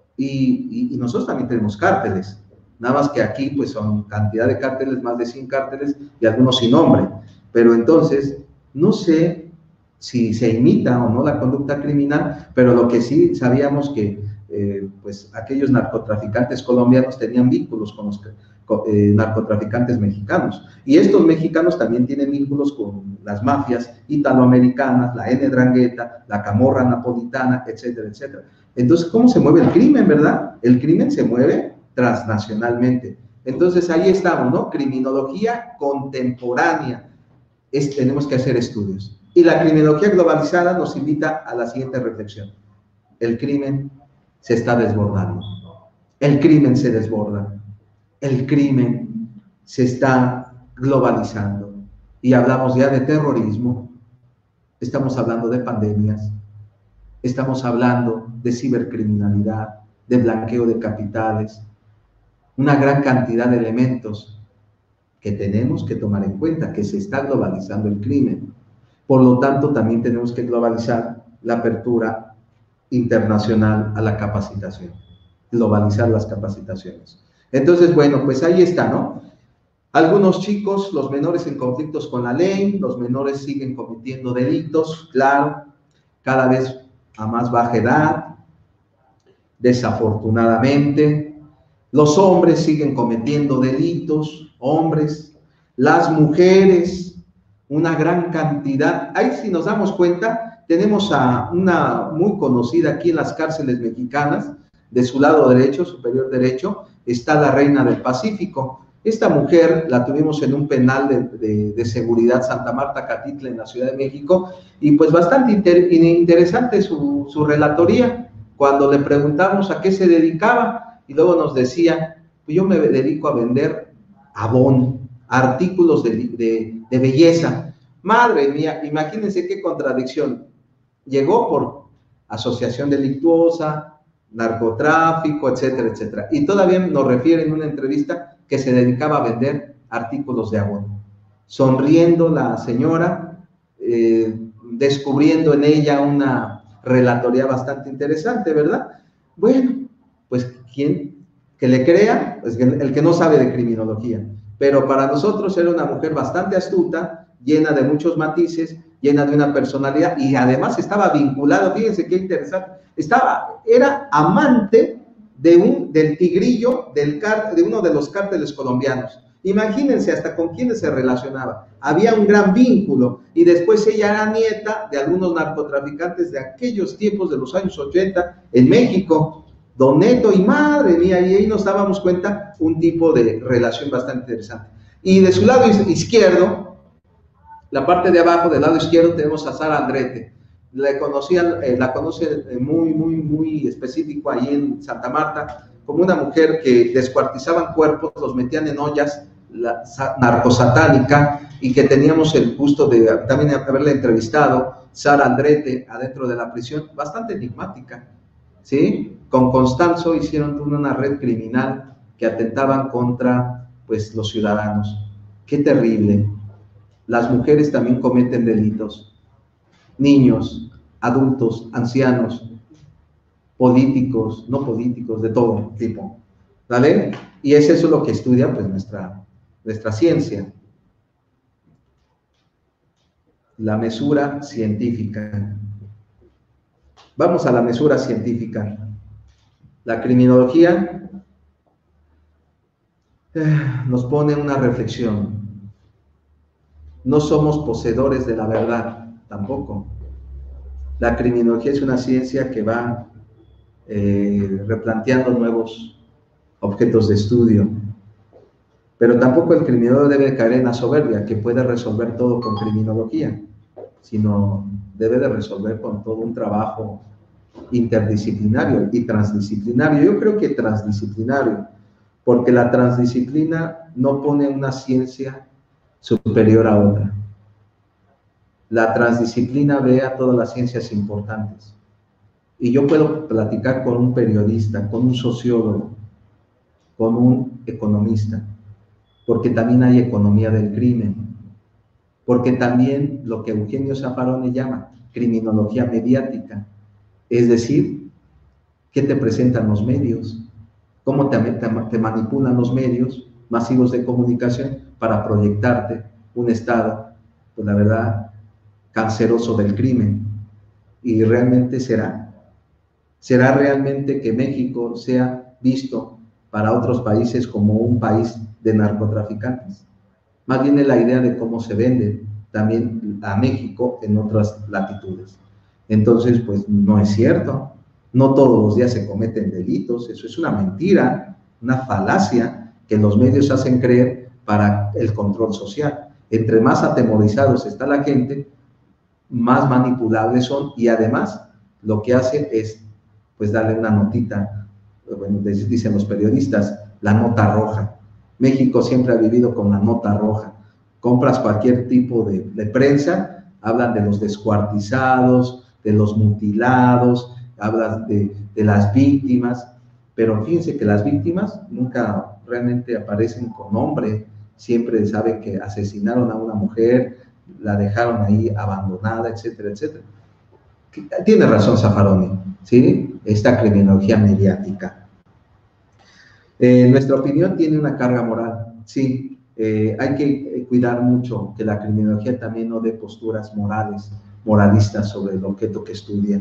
Y nosotros también tenemos cárteles, nada más que aquí pues son cantidad de cárteles, más de 100 cárteles y algunos sin nombre. Pero entonces, no sé si se imita o no la conducta criminal, pero lo que sí sabíamos que pues aquellos narcotraficantes colombianos tenían vínculos con los narcotraficantes mexicanos. Y estos mexicanos también tienen vínculos con las mafias italoamericanas, la Ndrangheta, la Camorra napolitana, etcétera, etcétera. Entonces, ¿cómo se mueve el crimen, verdad? El crimen se mueve transnacionalmente. Entonces, ahí estamos, ¿no? Criminología contemporánea. Tenemos que hacer estudios. Y la criminología globalizada nos invita a la siguiente reflexión. El crimen se está desbordando. El crimen se desborda. El crimen se está globalizando. Y hablamos ya de terrorismo, estamos hablando de pandemias, estamos hablando de cibercriminalidad, de blanqueo de capitales, una gran cantidad de elementos que tenemos que tomar en cuenta, que se está globalizando el crimen. Por lo tanto, también tenemos que globalizar la apertura internacional a la capacitación, globalizar las capacitaciones. Entonces, bueno, pues ahí está, ¿no? Algunos chicos, los menores en conflictos con la ley, los menores siguen cometiendo delitos, claro, cada vez a más baja edad, desafortunadamente. Los hombres siguen cometiendo delitos, hombres, las mujeres, una gran cantidad. Ahí si nos damos cuenta, tenemos a una muy conocida aquí en las cárceles mexicanas, de su lado derecho, superior derecho, está la Reina del Pacífico. Esta mujer la tuvimos en un penal de seguridad Santa Marta Catitla en la Ciudad de México, y pues bastante interesante su relatoría, cuando le preguntamos a qué se dedicaba, y luego nos decía, pues yo me dedico a vender abón, artículos de belleza. Madre mía, imagínense qué contradicción. Llegó por asociación delictuosa, narcotráfico, etcétera, etcétera. Y todavía nos refiere en una entrevista que se dedicaba a vender artículos de abón. Sonriendo la señora, descubriendo en ella una relatoría bastante interesante, ¿verdad? Bueno, pues quien que le crea, pues el que no sabe de criminología. Pero para nosotros era una mujer bastante astuta, llena de muchos matices, llena de una personalidad, y además estaba vinculado, fíjense qué interesante, era amante del tigrillo de uno de los cárteles colombianos. Imagínense hasta con quiénes se relacionaba. Había un gran vínculo, y después ella era nieta de algunos narcotraficantes de aquellos tiempos de los años 80 en México, Don Neto, y madre mía, y ahí nos dábamos cuenta un tipo de relación bastante interesante. Y de su lado izquierdo, la parte de abajo del lado izquierdo, tenemos a Sara Andrete. La conoce muy específico ahí en Santa Marta, como una mujer que descuartizaban cuerpos, los metían en ollas, narcosatánica, y que teníamos el gusto de también haberla entrevistado, Sara Andrete, adentro de la prisión, bastante enigmática, ¿sí? Con Constanzo hicieron una red criminal que atentaban contra, pues, los ciudadanos. ¡Qué terrible! Las mujeres también cometen delitos. Niños, adultos, ancianos, políticos, no políticos, de todo tipo, ¿vale? Y es eso lo que estudia, pues, nuestra ciencia. La mesura científica. Vamos a la mesura científica. La criminología nos pone una reflexión. No somos poseedores de la verdad, tampoco. La criminología es una ciencia que va replanteando nuevos objetos de estudio, pero tampoco el criminólogo debe caer en la soberbia, que puede resolver todo con criminología, sino debe de resolver con todo un trabajo interdisciplinario y transdisciplinario. Yo creo que transdisciplinario, porque la transdisciplina no pone una ciencia superior a otra. La transdisciplina ve a todas las ciencias importantes. Y yo puedo platicar con un periodista, con un sociólogo, con un economista, porque también hay economía del crimen, porque también lo que Eugenio Zaffaroni llama criminología mediática, es decir, ¿qué te presentan los medios? ¿Cómo te manipulan los medios masivos de comunicación para proyectarte un estado, pues la verdad, canceroso del crimen? Y realmente será realmente que México sea visto para otros países como un país de narcotraficantes. Más bien es la idea de cómo se vende también a México en otras latitudes. Entonces, pues no es cierto. No todos los días se cometen delitos. Eso es una mentira, una falacia que los medios hacen creer para el control social. Entre más atemorizados está la gente, más manipulables son, y además lo que hacen es, pues, darle una notita, bueno, dicen los periodistas, la nota roja. México siempre ha vivido con la nota roja. Compras cualquier tipo de prensa, hablan de los descuartizados, de los mutilados, hablan de las víctimas, pero fíjense que las víctimas nunca realmente aparecen con nombre. Siempre saben que asesinaron a una mujer, la dejaron ahí abandonada, etcétera, etcétera. Tiene razón Zaffaroni, ¿sí? Esta criminología mediática. Nuestra opinión tiene una carga moral, sí. Hay que cuidar mucho que la criminología también no dé posturas moralistas sobre el objeto que estudian.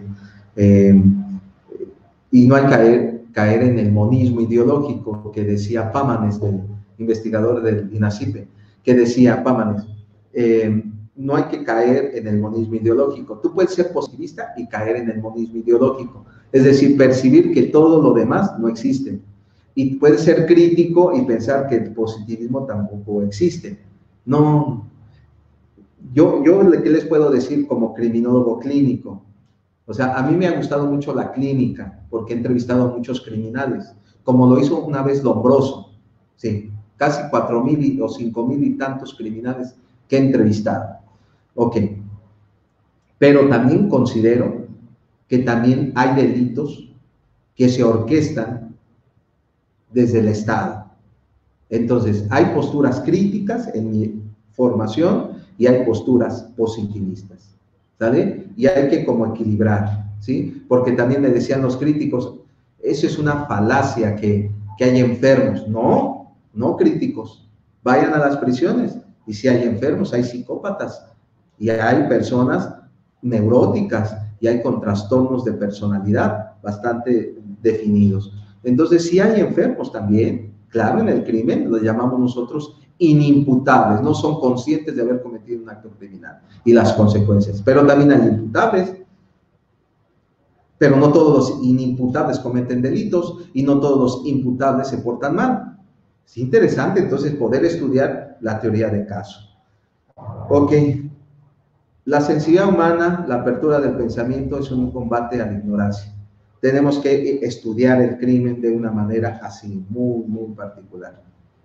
Y no hay que caer en el monismo ideológico que decía Pámanes, el investigador del INACIPE, que decía Pámanes, no hay que caer en el monismo ideológico. Tú puedes ser positivista y caer en el monismo ideológico, es decir, percibir que todo lo demás no existe. Y puedes ser crítico y pensar que el positivismo tampoco existe. No, ¿qué les puedo decir como criminólogo clínico? O sea, a mí me ha gustado mucho la clínica, porque he entrevistado a muchos criminales, como lo hizo una vez Lombroso, sí, casi 4,000 o 5,000 y tantos criminales que he entrevistado. Ok, pero también considero que también hay delitos que se orquestan desde el Estado. Entonces, hay posturas críticas en mi formación y hay posturas positivistas, ¿sale? Y hay que como equilibrar, ¿sí? Porque también me decían los críticos, eso es una falacia que hay enfermos. No, no críticos, vayan a las prisiones y si hay enfermos, hay psicópatas y hay personas neuróticas y hay con trastornos de personalidad bastante definidos. Entonces, sí hay enfermos también, claro, en el crimen, lo llamamos nosotros inimputables, no son conscientes de haber cometido un acto criminal y las consecuencias, pero también hay imputables, pero no todos los inimputables cometen delitos y no todos los imputables se portan mal. Es interesante entonces poder estudiar la teoría de caso. Ok, la sensibilidad humana, la apertura del pensamiento es un combate a la ignorancia. Tenemos que estudiar el crimen de una manera así, muy, muy particular.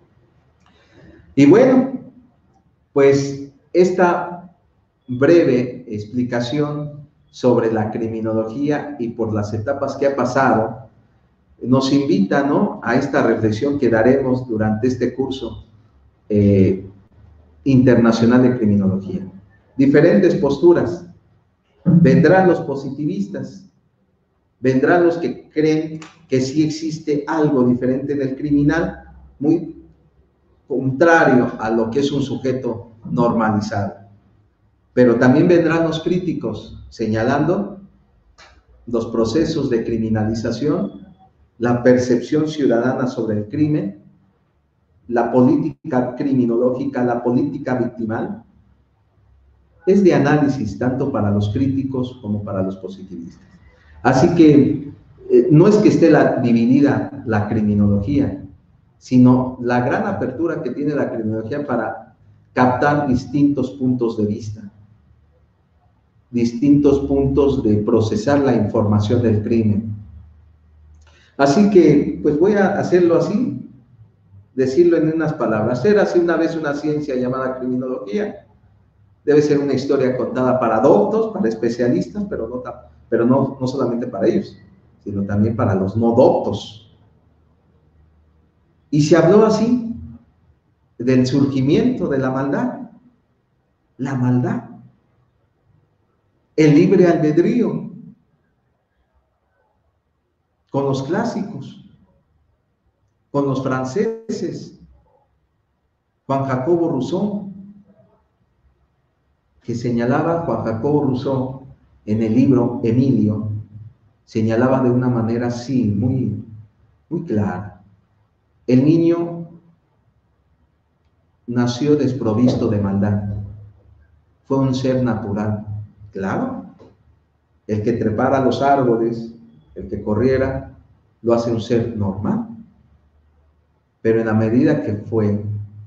Y bueno, pues esta breve explicación sobre la criminología y por las etapas que ha pasado, nos invita, ¿no?, a esta reflexión que daremos durante este curso internacional de criminología. Diferentes posturas. Vendrán los positivistas, vendrán los que creen que sí existe algo diferente en el criminal, muy contrario a lo que es un sujeto normalizado. Pero también vendrán los críticos señalando los procesos de criminalización, la percepción ciudadana sobre el crimen, la política criminológica, la política victimal. Es de análisis tanto para los críticos como para los positivistas. Así que no es que esté dividida la criminología, sino la gran apertura que tiene la criminología para captar distintos puntos de vista, distintos puntos de procesar la información del crimen. Así que, pues voy a hacerlo así, decirlo en unas palabras. Era así una vez una ciencia llamada criminología. Debe ser una historia contada para doctos, para especialistas, pero no solamente para ellos, sino también para los no doctos. Y se habló así del surgimiento de la maldad, el libre albedrío, con los clásicos, con los franceses, Juan Jacobo Rousseau, que señalaba Juan Jacobo Rousseau en el libro Emilio, señalaba de una manera así, muy, muy clara. El niño nació desprovisto de maldad, fue un ser natural, claro. El que trepara los árboles, el que corriera, lo hace un ser normal. Pero en la medida que fue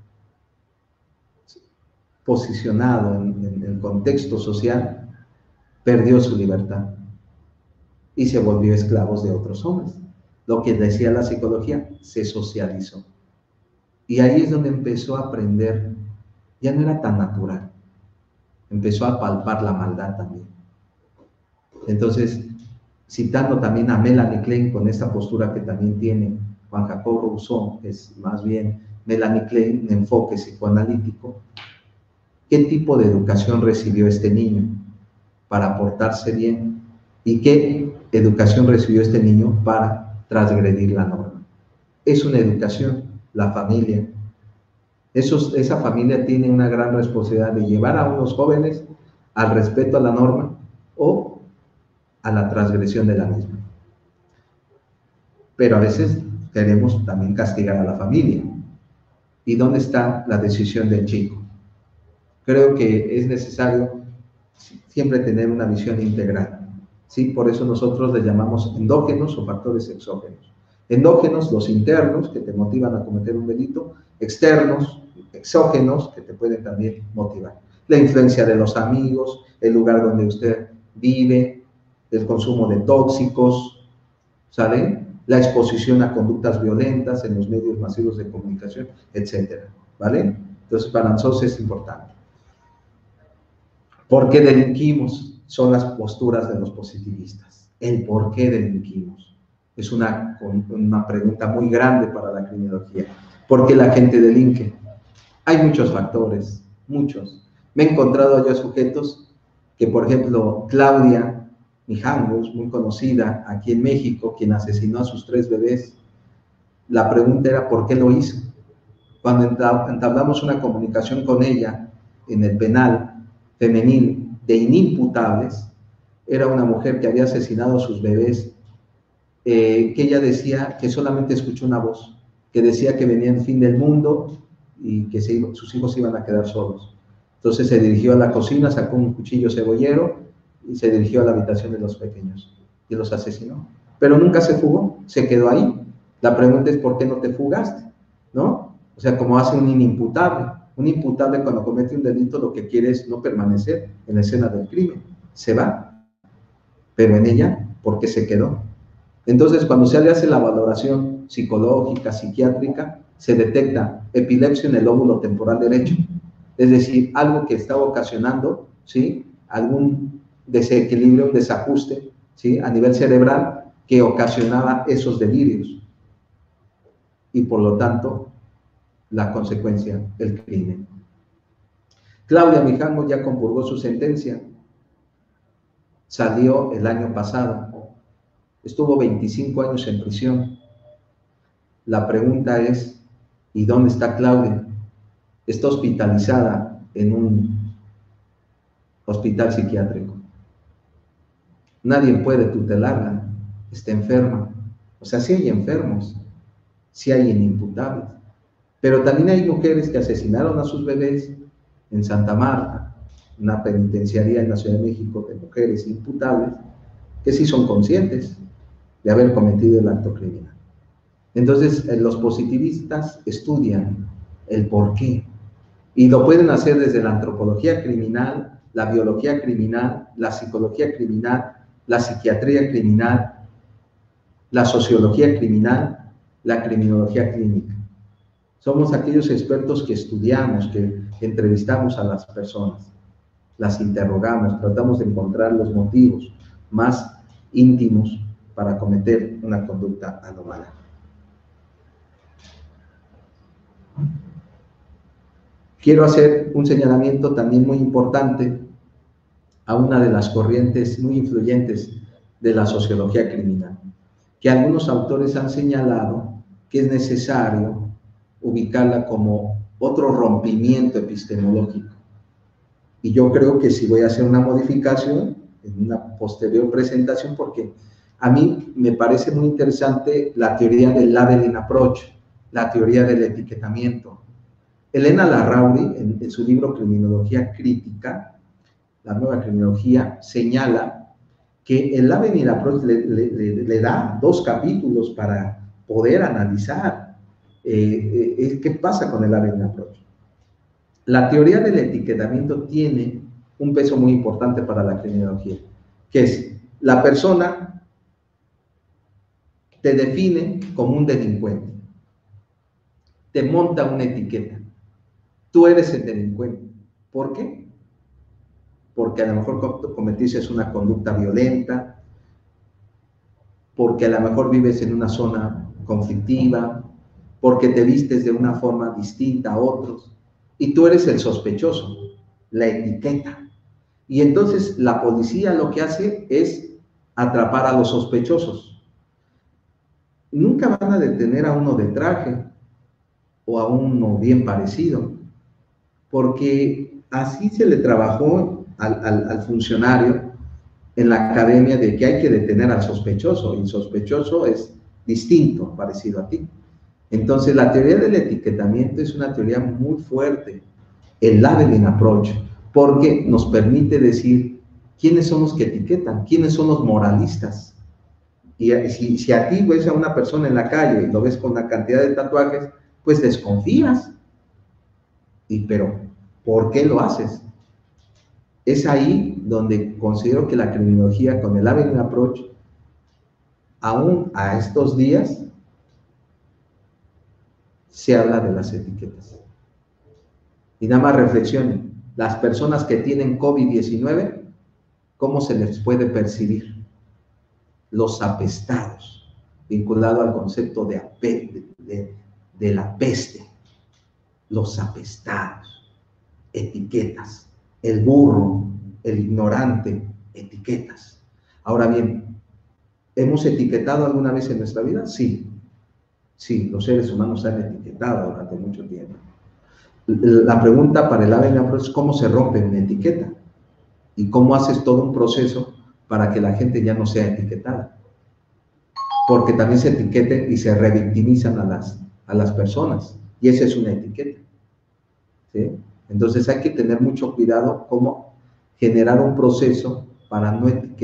posicionado en el contexto social, perdió su libertad y se volvió esclavo de otros hombres. Lo que decía la psicología, se socializó. Y ahí es donde empezó a aprender, ya no era tan natural, empezó a palpar la maldad también. Entonces, citando también a Melanie Klein con esta postura que también tiene Juan Jacobo Rousseau, es más bien Melanie Klein, un enfoque psicoanalítico, qué tipo de educación recibió este niño para portarse bien y qué educación recibió este niño para transgredir la norma. Es una educación, la familia. Esa familia tiene una gran responsabilidad de llevar a unos jóvenes al respeto a la norma o a la transgresión de la misma. Pero a veces queremos también castigar a la familia. ¿Y dónde está la decisión del chico? Creo que es necesario siempre tener una visión integral, ¿sí? Por eso nosotros le llamamos endógenos o factores exógenos. Endógenos, los internos, que te motivan a cometer un delito; externos, exógenos, que te pueden también motivar. La influencia de los amigos, el lugar donde usted vive, el consumo de tóxicos, ¿saben? La exposición a conductas violentas en los medios masivos de comunicación, etcétera, ¿vale? Entonces, para nosotros es importante. ¿Por qué delinquimos? Son las posturas de los positivistas. El por qué delinquimos es una pregunta muy grande para la criminología. ¿Por qué la gente delinque? Hay muchos factores, muchos. Me he encontrado yo sujetos que, por ejemplo, Claudia Mijangos, muy conocida aquí en México, quien asesinó a sus 3 bebés, la pregunta era ¿por qué lo hizo? Cuando entablamos una comunicación con ella en el penal femenil de inimputables, era una mujer que había asesinado a sus bebés, que ella decía que solamente escuchó una voz, que decía que venía el fin del mundo y que sus hijos iban a quedar solos. Entonces se dirigió a la cocina, sacó un cuchillo cebollero y se dirigió a la habitación de los pequeños y los asesinó. Pero nunca se fugó, se quedó ahí. La pregunta es ¿por qué no te fugaste? ¿No? O sea, como hace un inimputable. Un imputable, cuando comete un delito, lo que quiere es no permanecer en la escena del crimen, se va. Pero en ella, ¿por qué se quedó? Entonces, cuando se le hace la valoración psicológica, psiquiátrica, se detecta epilepsia en el lóbulo temporal derecho, es decir, algo que estaba ocasionando, ¿sí?, algún desequilibrio, un desajuste, ¿sí?, a nivel cerebral que ocasionaba esos delirios. Y por lo tanto, la consecuencia, el crimen. Claudia Mijangos ya compurgó su sentencia. Salió el año pasado. Estuvo 25 años en prisión. La pregunta es, ¿y dónde está Claudia? Está hospitalizada en un hospital psiquiátrico. Nadie puede tutelarla. Está enferma. O sea, sí hay enfermos, sí hay inimputables. Pero también hay mujeres que asesinaron a sus bebés en Santa Marta, una penitenciaría en la Ciudad de México de mujeres imputables, que sí son conscientes de haber cometido el acto criminal. Entonces, los positivistas estudian el por qué, y lo pueden hacer desde la antropología criminal, la biología criminal, la psicología criminal, la psiquiatría criminal, la sociología criminal, la criminología clínica. Somos aquellos expertos que estudiamos, que entrevistamos a las personas, las interrogamos, tratamos de encontrar los motivos más íntimos para cometer una conducta anómala. Quiero hacer un señalamiento también muy importante a una de las corrientes muy influyentes de la sociología criminal, que algunos autores han señalado que es necesario ubicarla como otro rompimiento epistemológico. Y yo creo que sí voy a hacer una modificación en una posterior presentación, porque a mí me parece muy interesante la teoría del labeling approach, la teoría del etiquetamiento. Elena Larrauri, en su libro Criminología Crítica, la nueva criminología, señala que el labeling approach le da 2 capítulos para poder analizar qué pasa con el labeling approach. La teoría del etiquetamiento tiene un peso muy importante para la criminología, que es la persona te define como un delincuente, te monta una etiqueta, tú eres el delincuente. ¿Por qué? Porque a lo mejor cometiste una conducta violenta, porque a lo mejor vives en una zona conflictiva, porque te vistes de una forma distinta a otros, y tú eres el sospechoso. la etiqueta. Y entonces la policía lo que hace es atrapar a los sospechosos. Nunca van a detener a uno de traje o a uno bien parecido, porque así se le trabajó al funcionario en la academia de que hay que detener al sospechoso, y el sospechoso es distinto, parecido a ti. Entonces, la teoría del etiquetamiento es una teoría muy fuerte, el labeling approach, porque nos permite decir quiénes son los que etiquetan, quiénes son los moralistas. Y si a ti ves a una persona en la calle y lo ves con una cantidad de tatuajes, pues desconfías. Pero, ¿por qué lo haces? Es ahí donde considero que la criminología con el labeling approach, aún a estos días, se habla de las etiquetas. Y nada más reflexionen, las personas que tienen COVID-19, ¿cómo se les puede percibir? Los apestados, vinculado al concepto de la peste. Los apestados, etiquetas. El burro, el ignorante, etiquetas. Ahora bien, ¿hemos etiquetado alguna vez en nuestra vida? Sí. Sí, los seres humanos han etiquetado durante mucho tiempo. La pregunta para el labeling es cómo se rompe una etiqueta y cómo haces todo un proceso para que la gente ya no sea etiquetada. Porque también se etiqueten y se revictimizan a las personas, y esa es una etiqueta, ¿sí? Entonces hay que tener mucho cuidado cómo generar un proceso para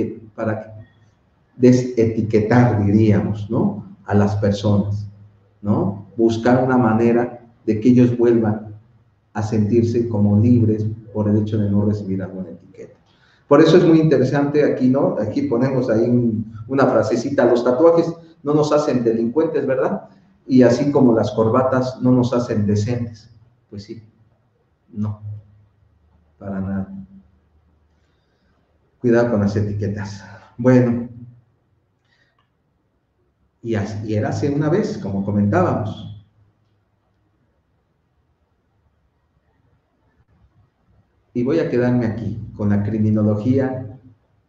desetiquetar, diríamos, ¿no?, a las personas, ¿no? Buscar una manera de que ellos vuelvan a sentirse como libres por el hecho de no recibir alguna etiqueta. Por eso es muy interesante aquí, ¿no? Aquí ponemos ahí una frasecita: los tatuajes no nos hacen delincuentes, ¿verdad? Y así como las corbatas no nos hacen decentes. Pues sí, no, para nada. Cuidado con las etiquetas. Bueno, y era hace una vez, como comentábamos. Y voy a quedarme aquí con la criminología,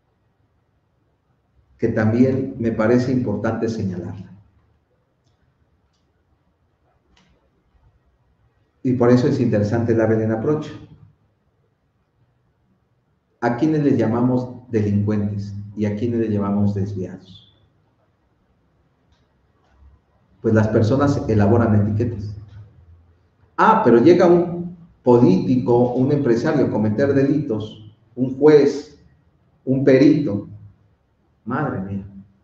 que también me parece importante señalarla. Y por eso es interesante el labeling approach. ¿A quiénes les llamamos delincuentes y a quiénes les llamamos desviados? Pues las personas elaboran etiquetas. Pero llega un político, un empresario a cometer delitos, un juez, un perito. Madre mía.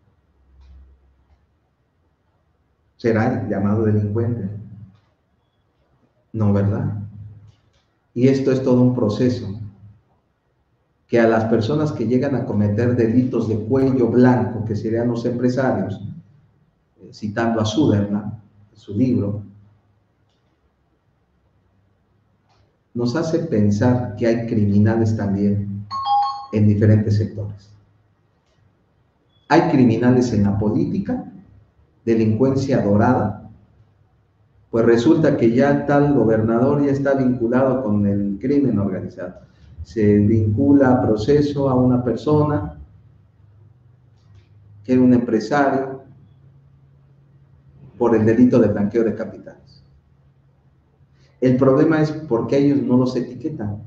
¿Será llamado delincuente? No, ¿verdad? Y esto es todo un proceso que a las personas que llegan a cometer delitos de cuello blanco, que serían los empresarios, citando a Sutherland, en su libro, nos hace pensar que hay criminales también en diferentes sectores. Hay criminales en la política, delincuencia dorada, pues resulta que ya tal gobernador ya está vinculado con el crimen organizado. Se vincula a proceso a una persona que era un empresario por el delito de blanqueo de capitales. El problema es porque ellos no los etiquetan,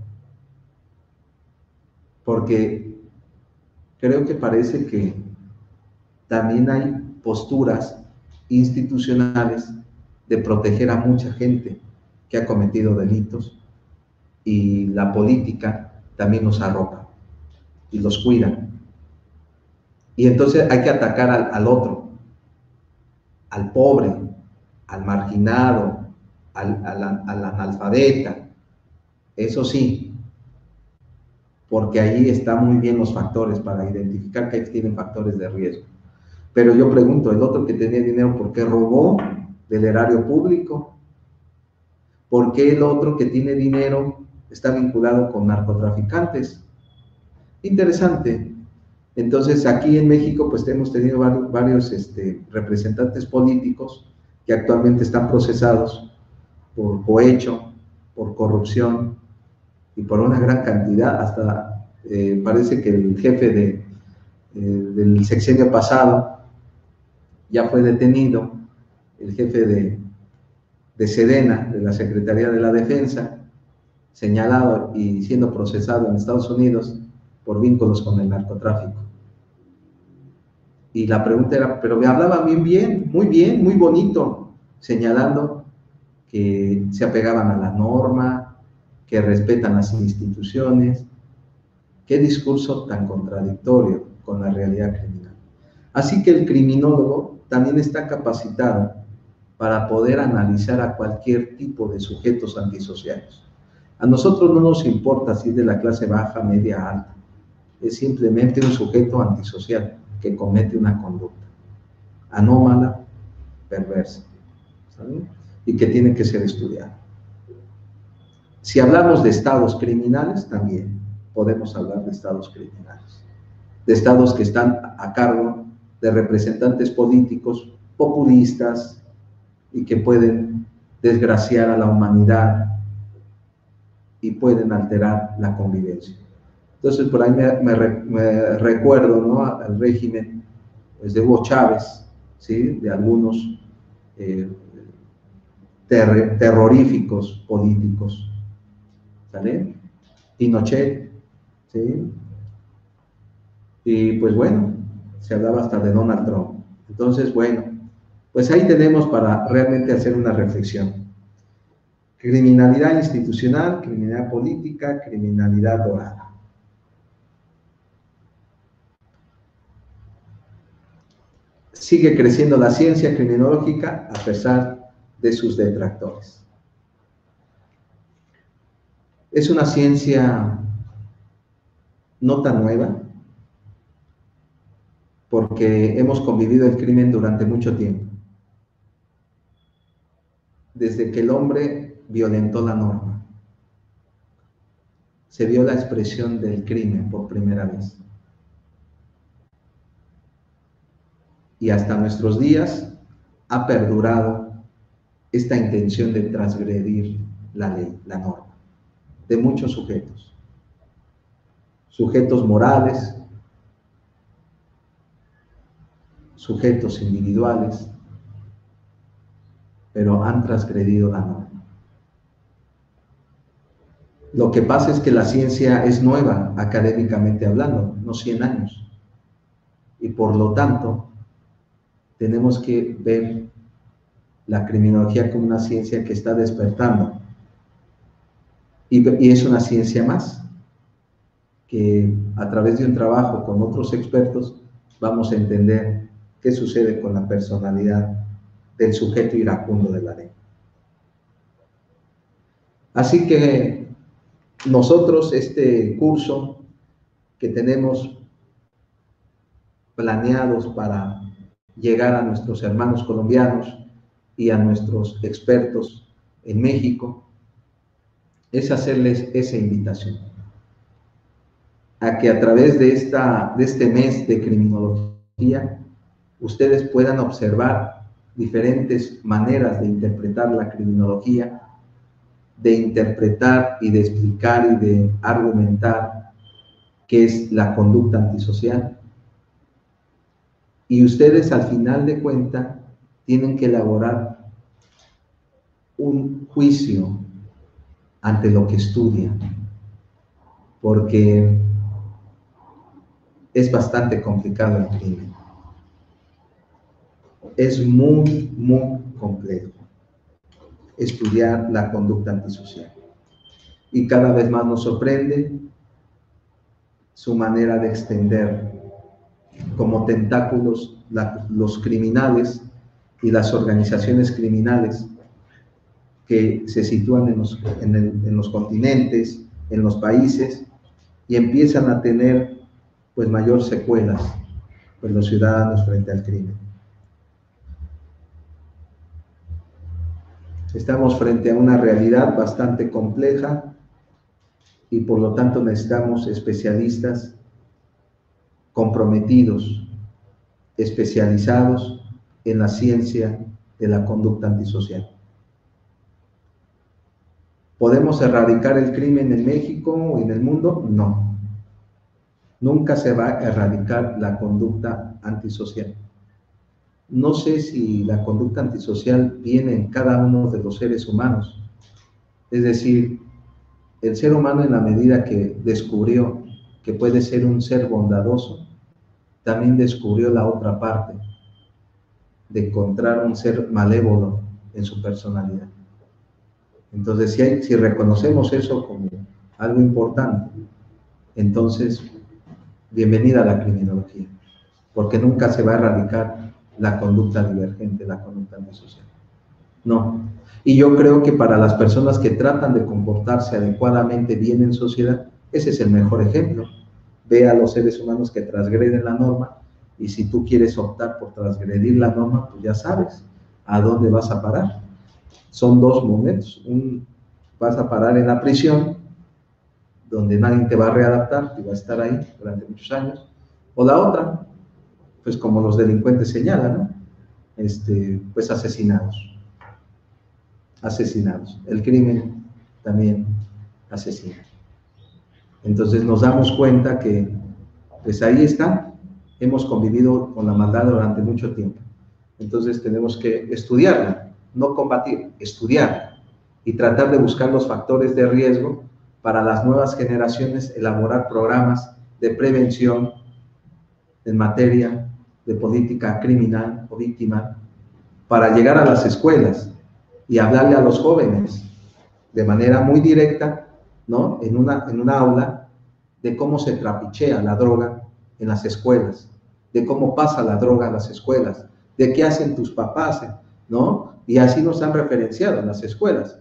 porque creo que parece que también hay posturas institucionales de proteger a mucha gente que ha cometido delitos, y la política también los arropa y los cuida. Y entonces hay que atacar al otro, al pobre, al marginado, al analfabeta. Eso sí, porque allí están muy bien los factores para identificar que tienen factores de riesgo. Pero yo pregunto, el otro que tenía dinero, ¿por qué robó del erario público? ¿Por qué el otro que tiene dinero está vinculado con narcotraficantes? Interesante. Entonces, aquí en México, pues hemos tenido varios representantes políticos que actualmente están procesados por cohecho, por corrupción y por una gran cantidad, hasta parece que el jefe del sexenio pasado ya fue detenido, el jefe de Sedena, de la Secretaría de la Defensa, señalado y siendo procesado en Estados Unidos por vínculos con el narcotráfico. Y la pregunta era, pero me hablaba bien, muy bonito, señalando que se apegaban a la norma, que respetan las instituciones. Qué discurso tan contradictorio con la realidad criminal. Así que el criminólogo también está capacitado para poder analizar a cualquier tipo de sujetos antisociales. A nosotros no nos importa si es de la clase baja, media, alta. Es simplemente un sujeto antisocial que comete una conducta anómala, perversa, ¿sabe? Y que tiene que ser estudiada. Si hablamos de estados criminales, también podemos hablar de estados criminales, de estados que están a cargo de representantes políticos populistas y que pueden desgraciar a la humanidad y pueden alterar la convivencia. Entonces, por ahí me recuerdo, ¿no?, al régimen, pues, de Hugo Chávez, ¿sí?, de algunos terroríficos políticos, ¿sale? Pinochet, ¿sí? Y pues bueno, se hablaba hasta de Donald Trump. Entonces, bueno, pues ahí tenemos para realmente hacer una reflexión. Criminalidad institucional, criminalidad política, criminalidad dorada. Sigue creciendo la ciencia criminológica a pesar de sus detractores. Es una ciencia no tan nueva, porque hemos convivido el crimen durante mucho tiempo. Desde que el hombre violentó la norma, se vio la expresión del crimen por primera vez. Y hasta nuestros días ha perdurado esta intención de transgredir la ley, la norma, de muchos sujetos. Sujetos morales, sujetos individuales, pero han transgredido la norma. Lo que pasa es que la ciencia es nueva, académicamente hablando, no 100 años. Y por lo tanto, tenemos que ver la criminología como una ciencia que está despertando. Y es una ciencia más, que a través de un trabajo con otros expertos vamos a entender qué sucede con la personalidad del sujeto iracundo de la ley. Así que nosotros, este curso que tenemos planeados para llegar a nuestros hermanos colombianos y a nuestros expertos en México, es hacerles esa invitación a que a través de este mes de criminología ustedes puedan observar diferentes maneras de interpretar la criminología, de interpretar y de explicar y de argumentar qué es la conducta antisocial. Y ustedes, al final de cuentas, tienen que elaborar un juicio ante lo que estudian, porque es bastante complicado el crimen. Es muy complejo estudiar la conducta antisocial. Y cada vez más nos sorprende su manera de extender como tentáculos los criminales y las organizaciones criminales que se sitúan en los continentes, en los países, y empiezan a tener pues mayor secuelas pues los ciudadanos frente al crimen. Estamos frente a una realidad bastante compleja y por lo tanto necesitamos especialistas comprometidos, especializados en la ciencia de la conducta antisocial. ¿Podemos erradicar el crimen en México o en el mundo? No. Nunca se va a erradicar la conducta antisocial. No sé si la conducta antisocial viene en cada uno de los seres humanos. Es decir, el ser humano, en la medida que descubrió que puede ser un ser bondadoso, también descubrió la otra parte, de encontrar un ser malévolo en su personalidad. Entonces, si reconocemos eso como algo importante, entonces, bienvenida a la criminología, porque nunca se va a erradicar la conducta divergente, la conducta antisocial. No. Y yo creo que para las personas que tratan de comportarse adecuadamente bien en sociedad, ese es el mejor ejemplo. Ve a los seres humanos que transgreden la norma, y si tú quieres optar por transgredir la norma, pues ya sabes a dónde vas a parar. Son dos momentos. Vas a parar en la prisión, donde nadie te va a readaptar y va a estar ahí durante muchos años. O la otra, pues como los delincuentes señalan, ¿no? Pues asesinados. Asesinados. El crimen también asesina. Entonces nos damos cuenta que, pues ahí está, hemos convivido con la maldad durante mucho tiempo. Entonces tenemos que estudiarla, no combatir, estudiarla y tratar de buscar los factores de riesgo para las nuevas generaciones, elaborar programas de prevención en materia de política criminal o victimal, para llegar a las escuelas y hablarle a los jóvenes de manera muy directa, ¿no? En una aula, de cómo se trapichea la droga en las escuelas, de cómo pasa la droga a las escuelas, de qué hacen tus papás, ¿no? Y así nos han referenciado en las escuelas.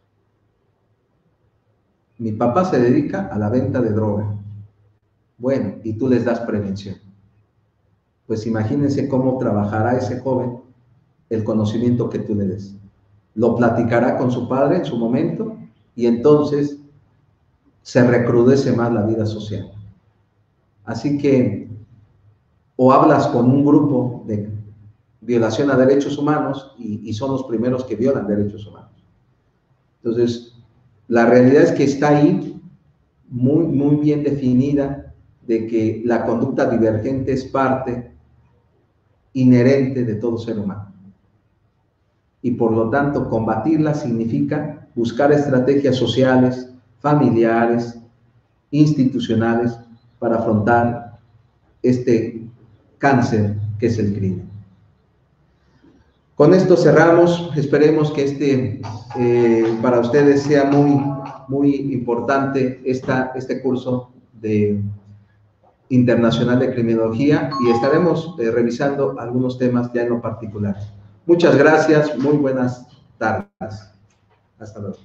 Mi papá se dedica a la venta de droga. Bueno, y tú les das prevención. Pues imagínense cómo trabajará ese joven el conocimiento que tú le des. Lo platicará con su padre en su momento, y entonces se recrudece más la vida social. Así que, o hablas con un grupo de violación a derechos humanos, y son los primeros que violan derechos humanos. Entonces, la realidad es que está ahí muy, muy bien definida, de que la conducta divergente es parte inherente de todo ser humano. Y por lo tanto, combatirla significa buscar estrategias sociales, familiares, institucionales, para afrontar este cáncer que es el crimen. Con esto cerramos. Esperemos que para ustedes sea muy, muy importante este curso internacional de criminología, y estaremos revisando algunos temas ya en lo particular. Muchas gracias, muy buenas tardes. Hasta luego.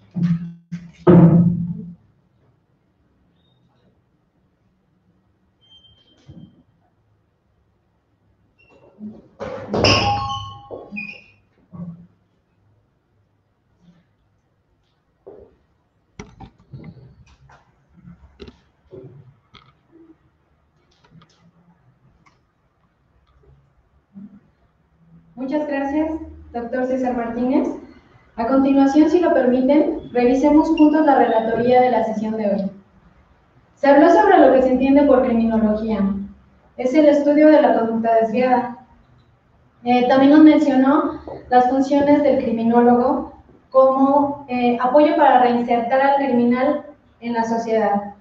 Muchas gracias, doctor César Martínez. A continuación, si lo permiten, revisemos juntos la relatoría de la sesión de hoy. Se habló sobre lo que se entiende por criminología. Es el estudio de la conducta desviada. También nos mencionó las funciones del criminólogo como apoyo para reinsertar al criminal en la sociedad.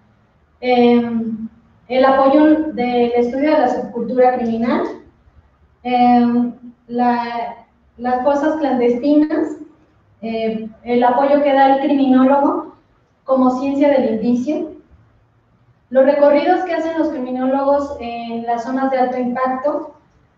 El apoyo del estudio de la subcultura criminal, las fosas clandestinas, el apoyo que da el criminólogo como ciencia del indicio, los recorridos que hacen los criminólogos en las zonas de alto impacto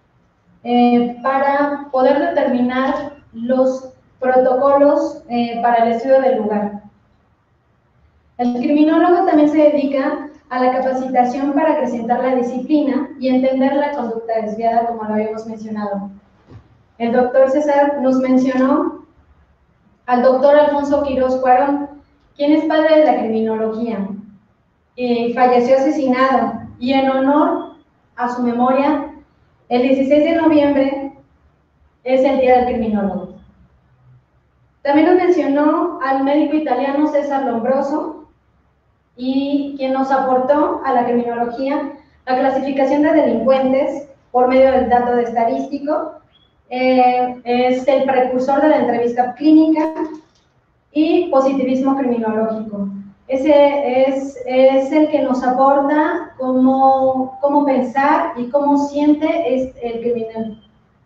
para poder determinar los protocolos para el estudio del lugar. El criminólogo también se dedica a la capacitación para acrecentar la disciplina y entender la conducta desviada, como lo habíamos mencionado. El doctor César nos mencionó al doctor Alfonso Quirós Cuarón, quien es padre de la criminología. Falleció asesinado, y en honor a su memoria, el 16 de noviembre es el Día del Criminólogo. También nos mencionó al médico italiano César Lombroso, y quien nos aportó a la criminología la clasificación de delincuentes por medio del dato estadístico. Es el precursor de la entrevista clínica y positivismo criminológico. Ese es el que nos aporta cómo pensar y cómo siente el criminal.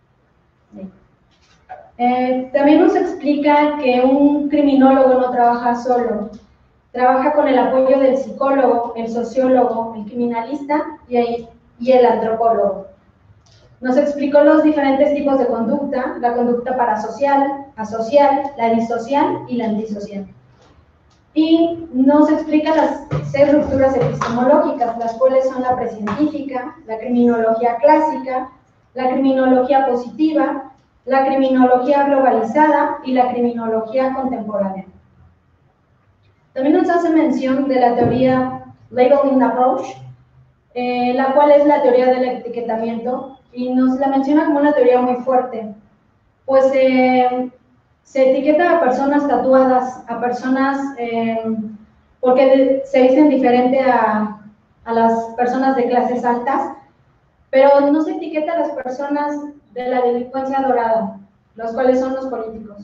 También nos explica que un criminólogo no trabaja solo, trabaja con el apoyo del psicólogo, el sociólogo, el criminalista y el antropólogo. Nos explicó los diferentes tipos de conducta, la conducta parasocial, asocial, la disocial y la antisocial. Y nos explica las 6 rupturas epistemológicas, las cuales son la precientífica, la criminología clásica, la criminología positiva, la criminología globalizada y la criminología contemporánea. También nos hace mención de la teoría Labeling Approach, la cual es la teoría del etiquetamiento, y nos la menciona como una teoría muy fuerte, pues se etiqueta a personas tatuadas, a personas porque se dicen diferente a las personas de clases altas, pero no se etiqueta a las personas de la delincuencia dorada, los cuales son los políticos.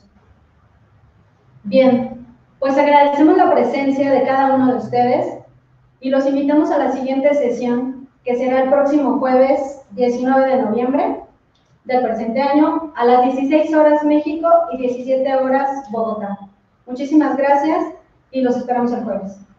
Bien, pues agradecemos la presencia de cada uno de ustedes y los invitamos a la siguiente sesión, que será el próximo jueves 19 de noviembre del presente año, a las 16 horas México y 17 horas Bogotá. Muchísimas gracias y los esperamos el jueves.